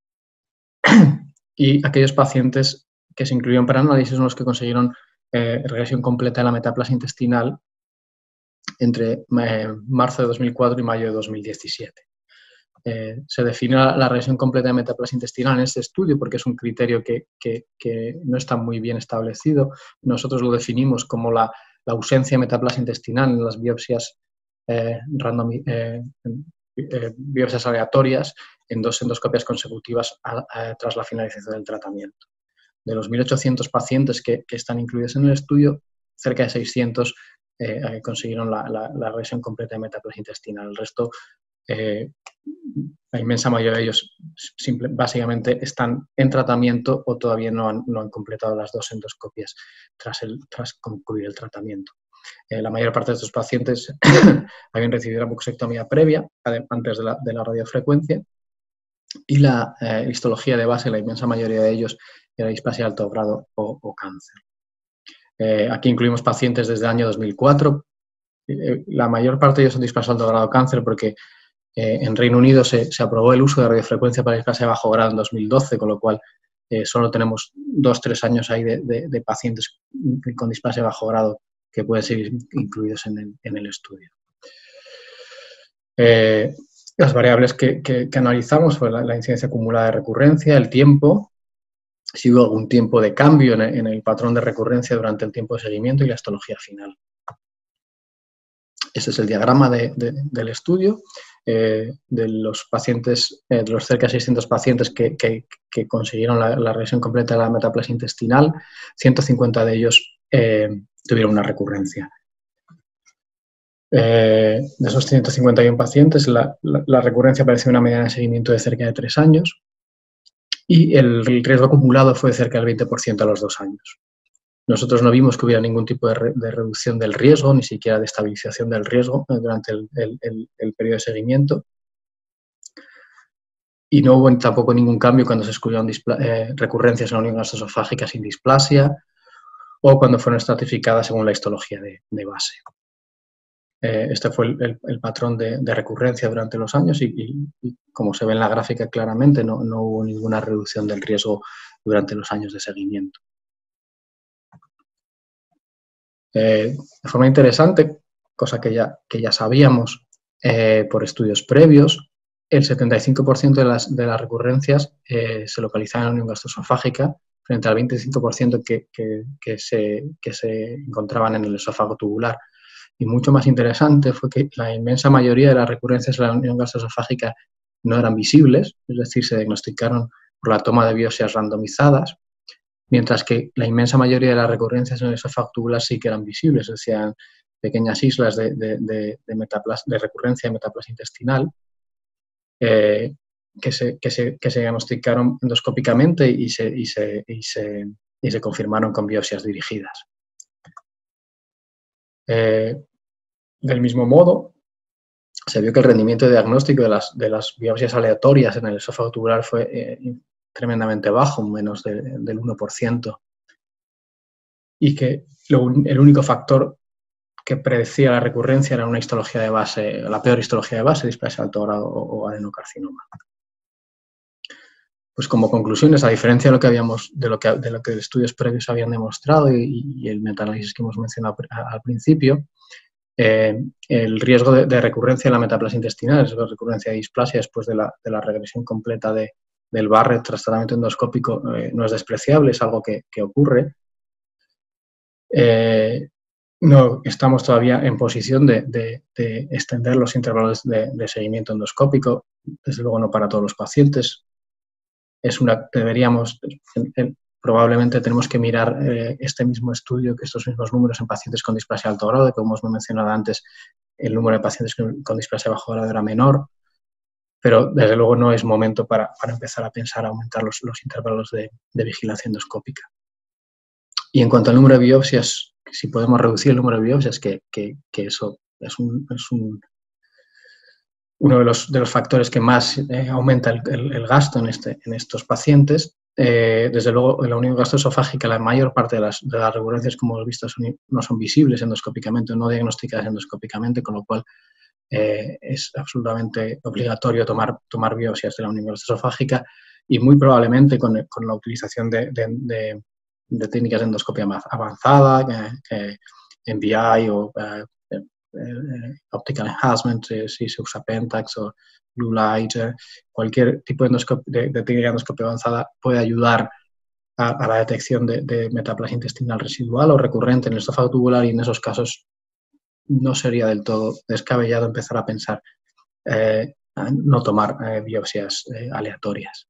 Speaker 2: Y aquellos pacientes que se incluyeron para análisis son los que consiguieron regresión completa de la metaplasia intestinal entre marzo de 2004 y mayo de 2017. Se define la regresión completa de metaplasia intestinal en este estudio porque es un criterio que no está muy bien establecido. Nosotros lo definimos como la ausencia de metaplasia intestinal en las biopsias biopsias aleatorias en 2 endoscopias consecutivas tras la finalización del tratamiento. De los 1.800 pacientes que están incluidos en el estudio, cerca de 600 consiguieron la regresión completa de metáplasia intestinal. El resto, la inmensa mayoría de ellos básicamente están en tratamiento o todavía no han completado las 2 endoscopias tras concluir el tratamiento. La mayor parte de estos pacientes habían recibido la mucosectomía previa, antes de la radiofrecuencia, y la histología de base, la inmensa mayoría de ellos, era displasia de alto grado o cáncer. Aquí incluimos pacientes desde el año 2004. La mayor parte de ellos son displasia de alto grado cáncer porque en Reino Unido se aprobó el uso de radiofrecuencia para displasia de bajo grado en 2012, con lo cual solo tenemos 2-3 años ahí de pacientes con displasia de bajo grado que pueden ser incluidos en el estudio. Las variables que analizamos fue la incidencia acumulada de recurrencia, el tiempo, si hubo algún tiempo de cambio en el patrón de recurrencia durante el tiempo de seguimiento y la histología final. Este es el diagrama del estudio de los pacientes, de los cerca de 600 pacientes que consiguieron la regresión completa de la metaplasia intestinal. 150 de ellos tuvieron una recurrencia. De esos 151 pacientes, la recurrencia apareció en una mediana de seguimiento de cerca de 3 años y el riesgo acumulado fue de cerca del 20% a los 2 años. Nosotros no vimos que hubiera ningún tipo de reducción del riesgo, ni siquiera de estabilización del riesgo durante el periodo de seguimiento. Y no hubo tampoco ningún cambio cuando se excluyeron recurrencias en la unión gastroesofágica sin displasia o cuando fueron estratificadas según la histología de base. Este fue el patrón de recurrencia durante los años y como se ve en la gráfica claramente, no hubo ninguna reducción del riesgo durante los años de seguimiento. De forma interesante, cosa que ya sabíamos por estudios previos, el 75% de las recurrencias se localizaban en la unión gastroesofágica frente al 25% que se encontraban en el esófago tubular. Y mucho más interesante fue que la inmensa mayoría de las recurrencias en la unión gastroesofágica no eran visibles, es decir, se diagnosticaron por la toma de biopsias randomizadas, mientras que la inmensa mayoría de las recurrencias en el esófago tubular sí que eran visibles, es decir, pequeñas islas de recurrencia de metaplasia intestinal que se diagnosticaron endoscópicamente y se confirmaron con biopsias dirigidas. Del mismo modo, se vio que el rendimiento diagnóstico de las biopsias aleatorias en el esófago tubular fue tremendamente bajo, menos del 1%, y que el único factor que predecía la recurrencia era una histología de base, la peor histología de base, displasia de alto grado o adenocarcinoma. Pues como conclusiones, a diferencia de lo que estudios previos habían demostrado y el metaanálisis que hemos mencionado al principio, el riesgo de recurrencia en la metaplasia intestinal, es la recurrencia de displasia después de la regresión completa del Barrett tras tratamiento endoscópico, no es despreciable, es algo que ocurre. No estamos todavía en posición de extender los intervalos de seguimiento endoscópico, desde luego no para todos los pacientes. Probablemente tenemos que mirar este mismo estudio, que estos mismos números en pacientes con displasia de alto grado, como hemos mencionado antes, el número de pacientes con displasia de bajo grado era menor, pero desde luego no es momento para empezar a pensar aumentar los intervalos de vigilancia endoscópica. Y en cuanto al número de biopsias, si podemos reducir el número de biopsias, que eso es uno de los factores que más aumenta el gasto en estos pacientes. Desde luego, en la unión gastroesofágica, la mayor parte de las recurrencias, como hemos visto, no son visibles endoscópicamente o no diagnosticadas endoscópicamente, con lo cual es absolutamente obligatorio tomar biopsias de la unión gastroesofágica y muy probablemente con la utilización de técnicas de endoscopia más avanzada, MBI o Optical Enhancement, si se usa Pentax o Blue Light, cualquier tipo de técnica de endoscopia avanzada puede ayudar a la detección de metaplasia intestinal residual o recurrente en el esófago tubular, y en esos casos no sería del todo descabellado empezar a pensar no tomar biopsias aleatorias.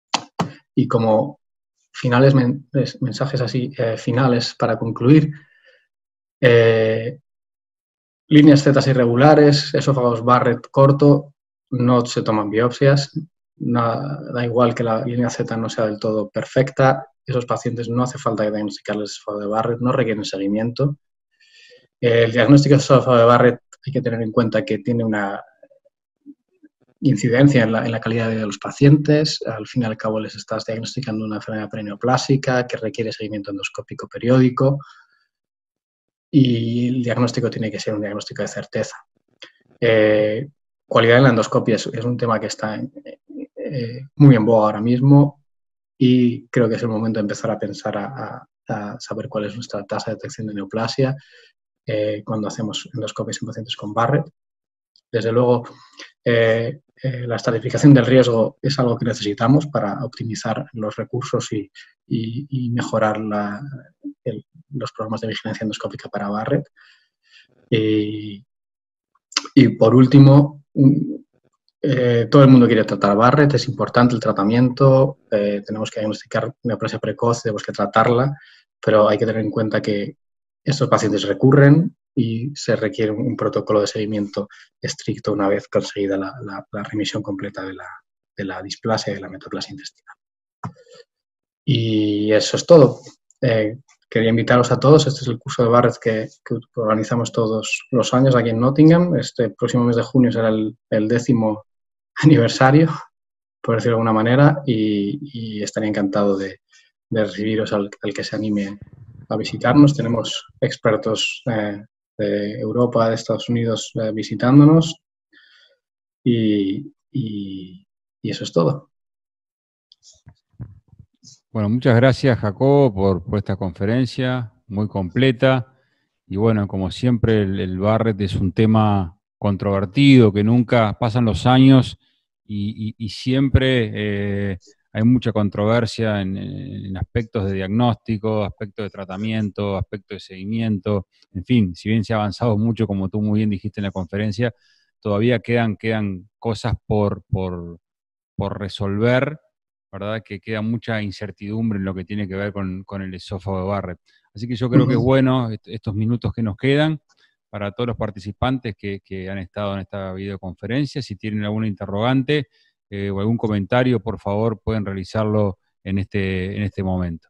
Speaker 2: Y como mensajes así finales para concluir, Líneas Z irregulares, esófagos Barrett corto, no se toman biopsias. Da igual que la línea Z no sea del todo perfecta. Esos pacientes no hace falta diagnosticarles esófago de Barrett, no requieren seguimiento. El diagnóstico de esófago de Barrett hay que tener en cuenta que tiene una incidencia en la calidad de los pacientes. Al fin y al cabo les estás diagnosticando una enfermedad perineoplásica que requiere seguimiento endoscópico periódico y el diagnóstico tiene que ser un diagnóstico de certeza. Cualidad en la endoscopia es un tema que está muy en boga ahora mismo y creo que es el momento de empezar a pensar a saber cuál es nuestra tasa de detección de neoplasia cuando hacemos endoscopias en pacientes con Barrett. Desde luego, la estratificación del riesgo es algo que necesitamos para optimizar los recursos y mejorar los programas de vigilancia endoscópica para Barrett. Y por último, todo el mundo quiere tratar Barrett, es importante el tratamiento, tenemos que diagnosticar neoplasia precoz, tenemos que tratarla, pero hay que tener en cuenta que estos pacientes recurren y se requiere un protocolo de seguimiento estricto una vez conseguida la remisión completa de la displasia y de la metaplasia intestinal. Y eso es todo. Quería invitaros a todos. Este es el curso de Barrett que organizamos todos los años aquí en Nottingham. Este próximo mes de junio será el 10º aniversario, por decirlo de alguna manera, y estaría encantado de recibiros al que se anime a visitarnos. Tenemos expertos de Europa, de Estados Unidos visitándonos y eso es todo.
Speaker 1: Bueno, muchas gracias, Jacobo, por esta conferencia muy completa. Y bueno, como siempre, el Barrett es un tema controvertido, que nunca pasan los años y siempre hay mucha controversia en aspectos de diagnóstico, aspectos de tratamiento, aspectos de seguimiento. En fin, si bien se ha avanzado mucho, como tú muy bien dijiste en la conferencia, todavía quedan cosas por resolver, ¿verdad? Que queda mucha incertidumbre en lo que tiene que ver con el esófago de Barrett. Así que yo creo que es bueno estos minutos que nos quedan para todos los participantes que han estado en esta videoconferencia. Si tienen alguna interrogante o algún comentario, por favor, pueden realizarlo en este momento.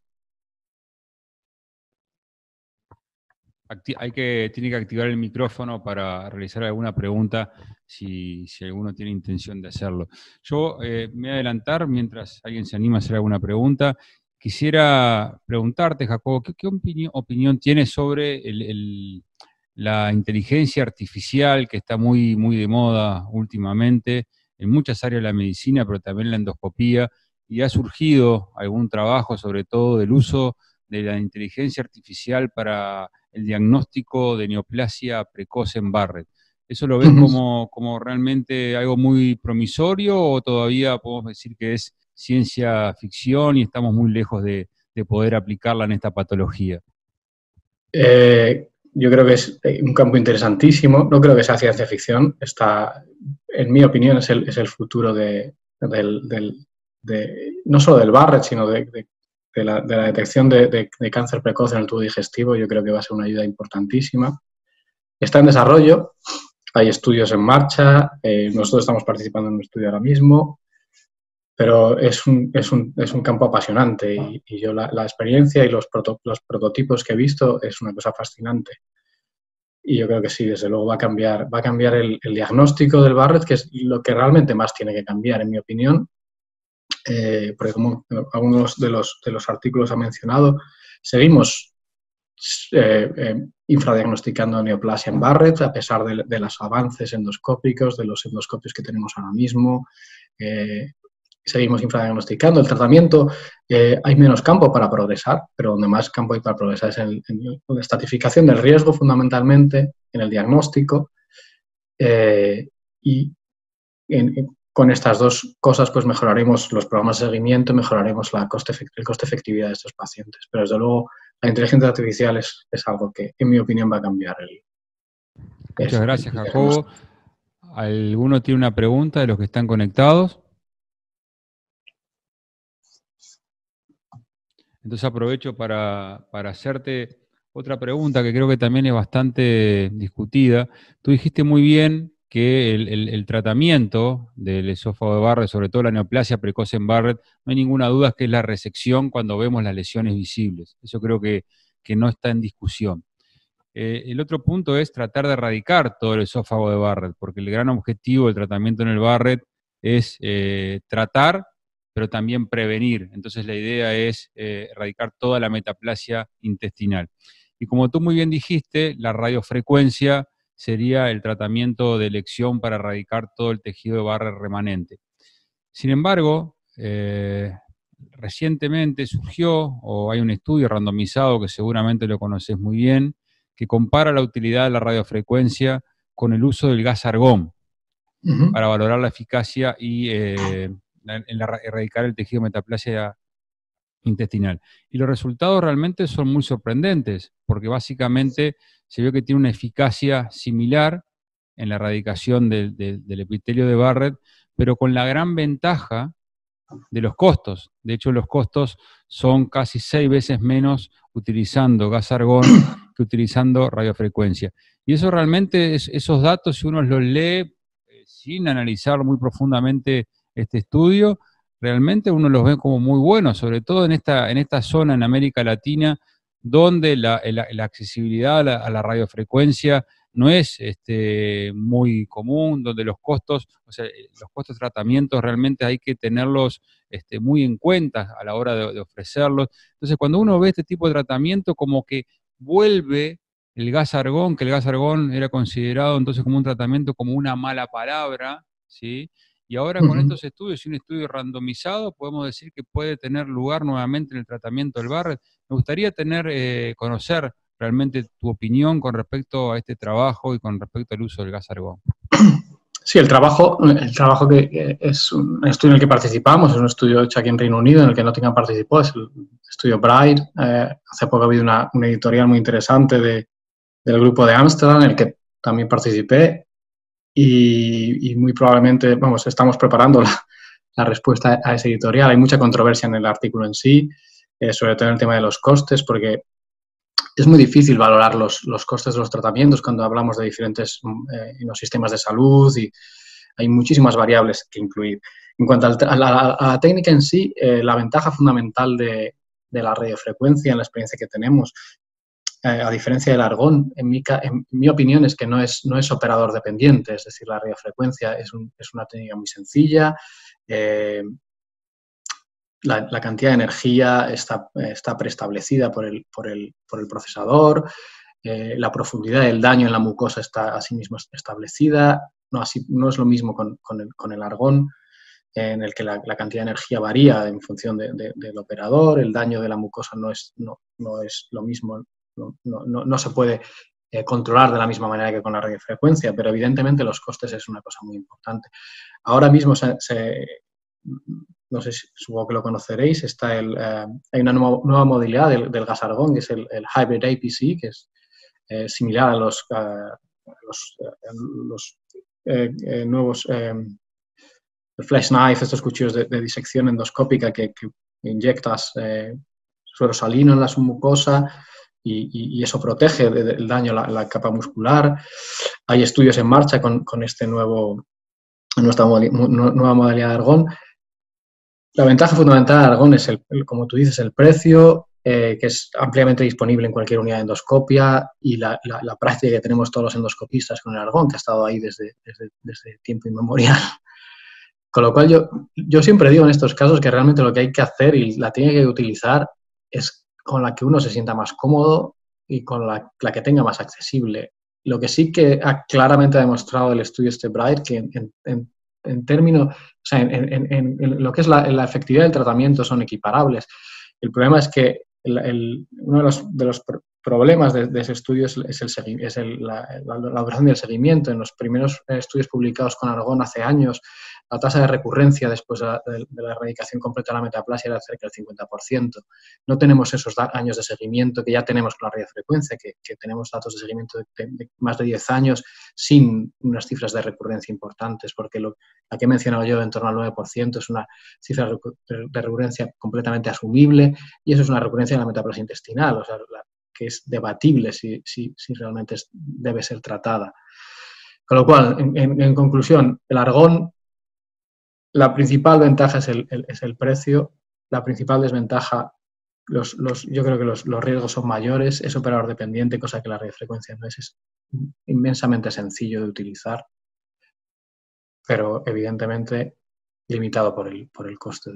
Speaker 1: Tiene que activar el micrófono para realizar alguna pregunta si alguno tiene intención de hacerlo. Yo me voy a adelantar mientras alguien se anima a hacer alguna pregunta. Quisiera preguntarte, Jacobo, ¿qué opinión tienes sobre la inteligencia artificial que está muy, muy de moda últimamente en muchas áreas de la medicina, pero también en la endoscopía? Y ha surgido algún trabajo, sobre todo, del uso de la inteligencia artificial para el diagnóstico de neoplasia precoz en Barrett. ¿Eso lo ves como realmente algo muy promisorio o todavía podemos decir que es ciencia ficción y estamos muy lejos de poder aplicarla en esta patología?
Speaker 2: Yo creo que es un campo interesantísimo. No creo que sea ciencia ficción. En mi opinión, es el futuro no solo del Barrett, sino de la detección de cáncer precoz en el tubo digestivo. Yo creo que va a ser una ayuda importantísima. Está en desarrollo, hay estudios en marcha, nosotros estamos participando en un estudio ahora mismo, pero es un campo apasionante y yo la experiencia y los prototipos que he visto es una cosa fascinante. Y yo creo que sí, desde luego va a cambiar el diagnóstico del Barrett, que es lo que realmente más tiene que cambiar, en mi opinión. Porque como algunos de los artículos han mencionado, seguimos infradiagnosticando neoplasia en Barrett, a pesar de los avances endoscópicos, de los endoscopios que tenemos ahora mismo. Seguimos infradiagnosticando. El tratamiento, hay menos campo para progresar, pero donde más campo hay para progresar es en la estratificación del riesgo, fundamentalmente, en el diagnóstico. Con estas dos cosas pues mejoraremos los programas de seguimiento, mejoraremos el coste-efectividad de estos pacientes. Pero desde luego la inteligencia artificial es algo que, en mi opinión, va a cambiar
Speaker 1: Muchas gracias, Jacobo. ¿Alguno tiene una pregunta de los que están conectados? Entonces aprovecho para hacerte Otra pregunta que creo que también es bastante discutida. Tú dijiste muy bien que el tratamiento del esófago de Barrett, sobre todo la neoplasia precoz en Barrett, no hay ninguna duda que es la resección cuando vemos las lesiones visibles. Eso creo que no está en discusión. El otro punto es tratar de erradicar todo el esófago de Barrett, porque el gran objetivo del tratamiento en el Barrett es tratar, pero también prevenir. Entonces la idea es erradicar toda la metaplasia intestinal. Y como tú muy bien dijiste, la radiofrecuencia sería el tratamiento de elección para erradicar todo el tejido de Barrett remanente. Sin embargo, recientemente surgió, o hay un estudio randomizado que seguramente lo conoces muy bien, que compara la utilidad de la radiofrecuencia con el uso del gas argón para valorar la eficacia y erradicar el tejido de metaplasia intestinal. Y los resultados realmente son muy sorprendentes, porque básicamente se vio que tiene una eficacia similar en la erradicación del epitelio de Barrett, pero con la gran ventaja de los costos. De hecho, los costos son casi 6 veces menos utilizando gas argón que utilizando radiofrecuencia. Y eso realmente, esos datos, si uno los lee sin analizar muy profundamente este estudio, realmente uno los ve como muy buenos, sobre todo en esta zona en América Latina, donde la accesibilidad a la radiofrecuencia no es muy común, donde los costos, o sea, los costos de tratamiento realmente hay que tenerlos muy en cuenta a la hora de ofrecerlos. Entonces, cuando uno ve este tipo de tratamiento, como que vuelve el gas argón, que el gas argón era considerado entonces como un tratamiento, como una mala palabra, ¿sí? Y ahora con estos estudios y un estudio randomizado podemos decir que puede tener lugar nuevamente en el tratamiento del Barrett. Me gustaría conocer realmente tu opinión con respecto a este trabajo y con respecto al uso del gas argón.
Speaker 2: Sí, el trabajo que es un estudio en el que participamos, es un estudio hecho aquí en Reino Unido en el que Nottingham participó, es el estudio Bright. Hace poco ha habido una editorial muy interesante del grupo de Ámsterdam en el que también participé y muy probablemente, vamos, estamos preparando la respuesta a esa editorial. Hay mucha controversia en el artículo en sí, sobre todo en el tema de los costes, porque es muy difícil valorar los costes de los tratamientos cuando hablamos de diferentes sistemas de salud y hay muchísimas variables que incluir. En cuanto a la técnica en sí, la ventaja fundamental de la radiofrecuencia en la experiencia que tenemos, a diferencia del argón, en mi opinión es que no es operador dependiente, es decir, la radiofrecuencia es una técnica muy sencilla, la cantidad de energía está preestablecida por el procesador, la profundidad del daño en la mucosa está asimismo establecida, no es lo mismo con el argón, en el que la cantidad de energía varía en función del operador, el daño de la mucosa no es lo mismo, no se puede controlar de la misma manera que con la radiofrecuencia, pero evidentemente los costes es una cosa muy importante. Ahora mismo no sé si supongo que lo conoceréis, hay una nueva modalidad del gas argón, que es el Hybrid APC, que es similar a los nuevos flash knife, estos cuchillos de disección endoscópica que inyectas suero salino en la submucosa y eso protege del daño a la capa muscular. Hay estudios en marcha con esta nueva modalidad de argón. La ventaja fundamental del argón es, como tú dices, el precio, que es ampliamente disponible en cualquier unidad de endoscopia y la práctica que tenemos todos los endoscopistas con el argón, que ha estado ahí desde tiempo inmemorial. Con lo cual yo siempre digo en estos casos que realmente lo que hay que hacer y la técnica que utilizar es con la que uno se sienta más cómodo y con la que tenga más accesible. Lo que sí que claramente ha demostrado el estudio Bright, que en términos, o sea, en lo que es la efectividad del tratamiento son equiparables. El problema es que uno de los problemas de ese estudio es la duración del seguimiento. En los primeros estudios publicados con argón hace años, la tasa de recurrencia después de la erradicación completa de la metaplasia era cerca del 50%. No tenemos esos años de seguimiento que ya tenemos con la radiofrecuencia, que tenemos datos de seguimiento de más de 10 años sin unas cifras de recurrencia importantes, porque la que he mencionado yo, en torno al 9%, es una cifra de recurrencia completamente asumible y eso es una recurrencia de la metaplasia intestinal. O sea, es debatible si realmente debe ser tratada. Con lo cual, en conclusión, el argón, la principal ventaja es el precio, la principal desventaja, yo creo que los riesgos son mayores, es operador dependiente, cosa que la radiofrecuencia no es inmensamente sencillo de utilizar, pero evidentemente limitado por el coste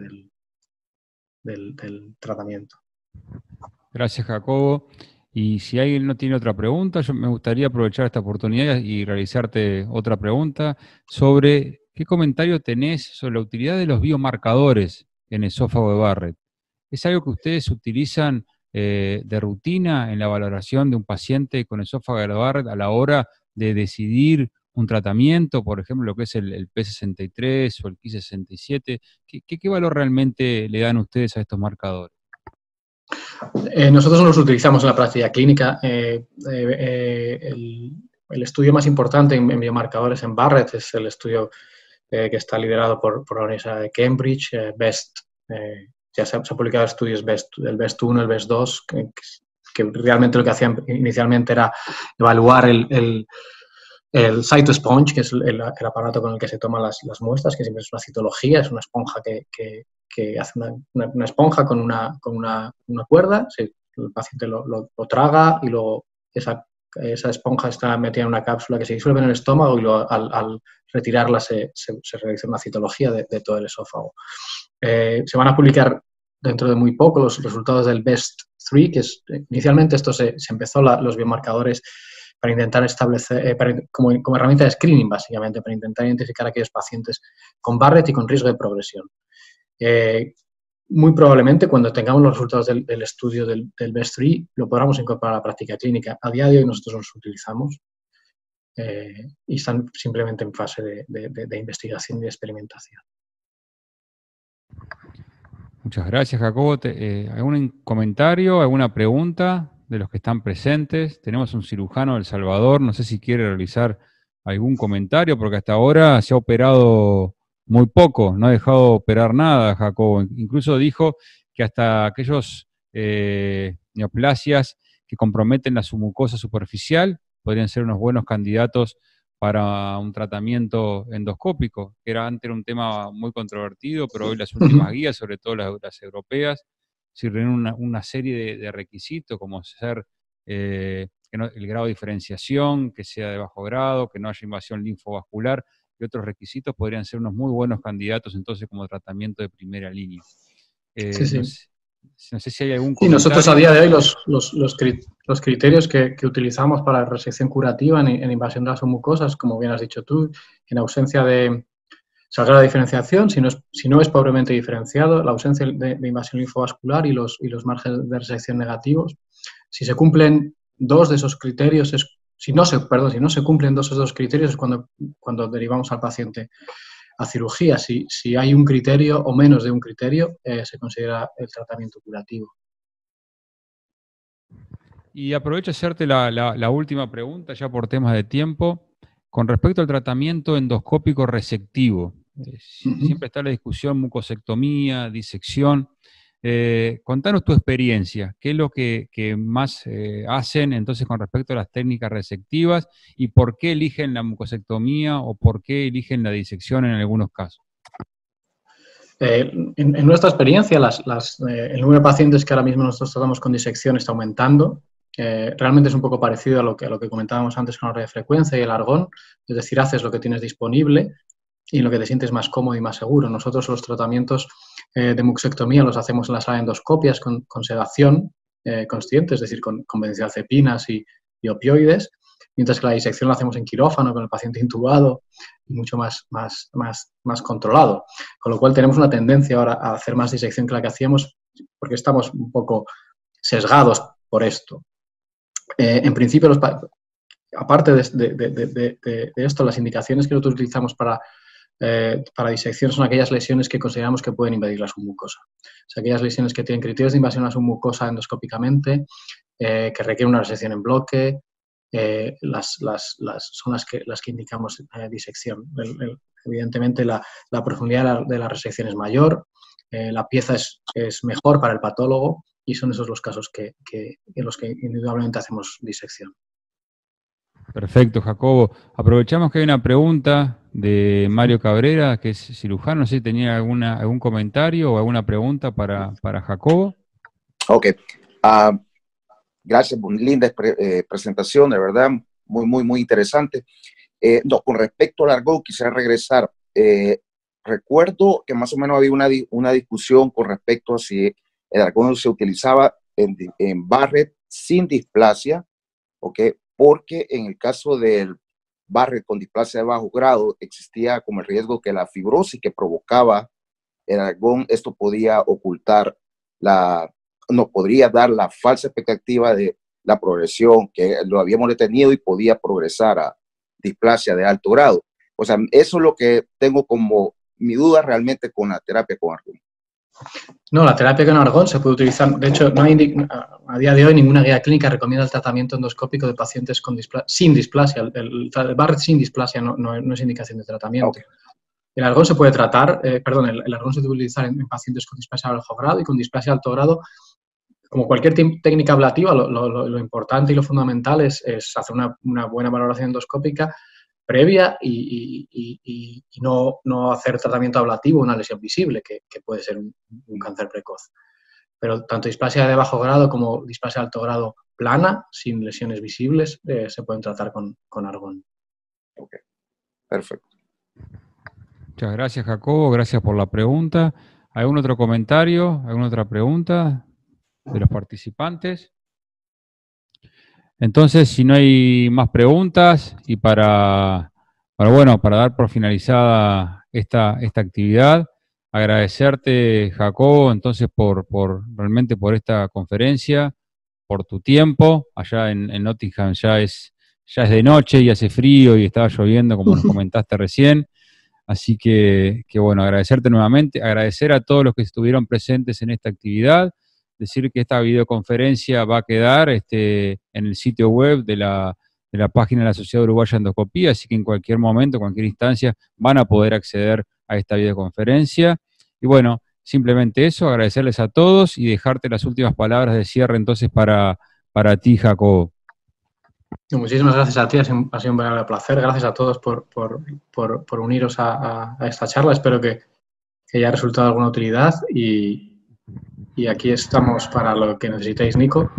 Speaker 2: del tratamiento.
Speaker 1: Gracias, Jacobo. Y si alguien no tiene otra pregunta, yo me gustaría aprovechar esta oportunidad y realizarte otra pregunta sobre qué comentario tenés sobre la utilidad de los biomarcadores en esófago de Barrett. ¿Es algo que ustedes utilizan de rutina en la valoración de un paciente con esófago de Barrett a la hora de decidir un tratamiento, por ejemplo, lo que es el P63 o el Ki-67? ¿Qué valor realmente le dan ustedes a estos marcadores?
Speaker 2: Nosotros no los utilizamos en la práctica clínica. El estudio más importante en biomarcadores en Barrett es el estudio que está liderado por la Universidad de Cambridge, BEST. Ya se han publicado estudios BEST, el BEST 1, el BEST 2, que realmente lo que hacían inicialmente era evaluar el CytoSponge, que es el aparato con el que se toman las muestras, que siempre es una citología, es una esponja que hace una esponja con una cuerda, el paciente lo traga y luego esa esponja está metida en una cápsula que se disuelve en el estómago y luego al retirarla se realiza una citología de todo el esófago. Se van a publicar dentro de muy poco los resultados del BEST-3, que inicialmente esto se empezó los biomarcadores para intentar establecer, como herramienta de screening básicamente, para intentar identificar a aquellos pacientes con Barrett y con riesgo de progresión. Muy probablemente cuando tengamos los resultados del estudio del BEST-3 lo podamos incorporar a la práctica clínica. A día de hoy nosotros los utilizamos y están simplemente en fase de investigación y de experimentación.
Speaker 1: Muchas gracias, Jacobo. ¿Algún comentario, alguna pregunta de los que están presentes? Tenemos un cirujano de El Salvador, no sé si quiere realizar algún comentario, porque hasta ahora se ha operado muy poco, no ha dejado operar nada, Jacobo. Incluso dijo que hasta aquellos neoplasias que comprometen la submucosa superficial podrían ser unos buenos candidatos para un tratamiento endoscópico, que era un tema muy controvertido, pero hoy las últimas guías, sobre todo las europeas, sirven una serie de requisitos, como ser el grado de diferenciación, que sea de bajo grado, que no haya invasión linfovascular, y otros requisitos podrían ser unos muy buenos candidatos entonces como tratamiento de primera línea.
Speaker 2: Sí.
Speaker 1: No sé si hay algún
Speaker 2: comentario. Y nosotros a día de hoy los criterios que utilizamos para la resección curativa en invasión de las submucosas, como bien has dicho tú, en ausencia de sagrada diferenciación, si no es pobremente diferenciado, la ausencia de invasión linfovascular y los márgenes de resección negativos. Si se cumplen dos de esos criterios, si no se cumplen dos de esos criterios es cuando derivamos al paciente a cirugía. Si hay un criterio o menos de un criterio, se considera el tratamiento curativo.
Speaker 1: Y aprovecho a hacerte la última pregunta, ya por temas de tiempo, con respecto al tratamiento endoscópico resectivo. Siempre está la discusión mucosectomía, disección. Contanos tu experiencia, qué es lo que más hacen entonces con respecto a las técnicas resectivas y por qué eligen la mucosectomía o por qué eligen la disección en algunos casos.
Speaker 2: En nuestra experiencia, el número de pacientes que ahora mismo nosotros tratamos con disección está aumentando. Realmente es un poco parecido a lo que comentábamos antes con la radiofrecuencia y el argón, es decir, haces lo que tienes disponible y lo que te sientes más cómodo y más seguro. Nosotros los tratamientos de mucosectomía los hacemos en la sala de endoscopias con sedación consciente, es decir, con benzodiazepinas y opioides, mientras que la disección la hacemos en quirófano con el paciente intubado y mucho más controlado. Con lo cual tenemos una tendencia ahora a hacer más disección que la que hacíamos porque estamos un poco sesgados por esto. En principio, aparte de esto, las indicaciones que nosotros utilizamos para disección son aquellas lesiones que consideramos que pueden invadir la submucosa. O sea, aquellas lesiones que tienen criterios de invasión a la submucosa endoscópicamente, que requieren una resección en bloque, son las que indicamos disección. Evidentemente, la profundidad de la resección es mayor, la pieza es mejor para el patólogo y son esos los casos en los que indudablemente hacemos disección.
Speaker 1: Perfecto, Jacobo. Aprovechamos que hay una pregunta de Mario Cabrera, que es cirujano. No sé si tenía algún comentario o alguna pregunta para Jacobo.
Speaker 3: Ok. Gracias, linda presentación, de verdad, muy interesante. No, con respecto al argón, quisiera regresar. Recuerdo que más o menos había una discusión con respecto a si el argón se utilizaba en Barrett sin displasia, ¿ok? Porque en el caso del Barrett con displasia de bajo grado existía como el riesgo que la fibrosis que provocaba el argón, esto podía ocultar nos podría dar la falsa expectativa de la progresión, que lo habíamos detenido y podía progresar a displasia de alto grado. O sea, eso es lo que tengo como mi duda realmente con la terapia con argón.
Speaker 2: No, la terapia con argón se puede utilizar. De hecho, no hay, a día de hoy ninguna guía clínica recomienda el tratamiento endoscópico de pacientes sin displasia. El Barrett sin displasia no es indicación de tratamiento. Okay. El argón se puede tratar, el argón se puede utilizar en pacientes con displasia de bajo grado y con displasia de alto grado. Como cualquier técnica ablativa, lo importante y lo fundamental es hacer una buena valoración endoscópica previa y no hacer tratamiento ablativo, una lesión visible, que puede ser un cáncer precoz. Pero tanto displasia de bajo grado como displasia de alto grado plana, sin lesiones visibles, se pueden tratar con argón.
Speaker 3: Ok, perfecto.
Speaker 1: Muchas gracias, Jacobo. Gracias por la pregunta. ¿Algún otro comentario? ¿Alguna otra pregunta de los participantes? Entonces, si no hay más preguntas y para dar por finalizada esta actividad, agradecerte, Jacobo, entonces realmente por esta conferencia, por tu tiempo. Allá en Nottingham ya es de noche y hace frío y estaba lloviendo, como nos comentaste recién. Así que bueno, agradecerte nuevamente, agradecer a todos los que estuvieron presentes en esta actividad, decir que esta videoconferencia va a quedar en el sitio web de la página de la Sociedad Uruguaya de Endoscopía, así que en cualquier momento, cualquier instancia, van a poder acceder a esta videoconferencia. Y bueno, simplemente eso, agradecerles a todos y dejarte las últimas palabras de cierre entonces para ti, Jacobo.
Speaker 2: Muchísimas gracias a ti, ha sido un verdadero placer. Gracias a todos por uniros a esta charla. Espero que haya resultado de alguna utilidad y aquí estamos para lo que necesitéis, Nico.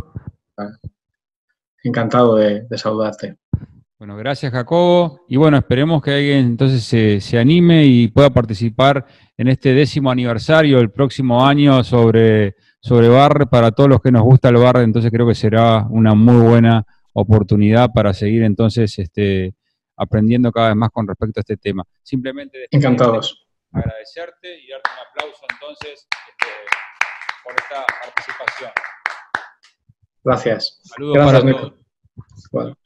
Speaker 2: Encantado de saludarte.
Speaker 1: Bueno, gracias, Jacobo. Y bueno, esperemos que alguien entonces se anime y pueda participar en este 10º aniversario el próximo año sobre Barrett. Para todos los que nos gusta el Barrett, entonces creo que será una muy buena oportunidad para seguir entonces aprendiendo cada vez más con respecto a este tema. Simplemente
Speaker 2: encantados.
Speaker 1: Agradecerte y darte un aplauso entonces por esta participación.
Speaker 2: Gracias.
Speaker 1: Saludos para
Speaker 2: Nico.
Speaker 1: todos.
Speaker 2: Bueno.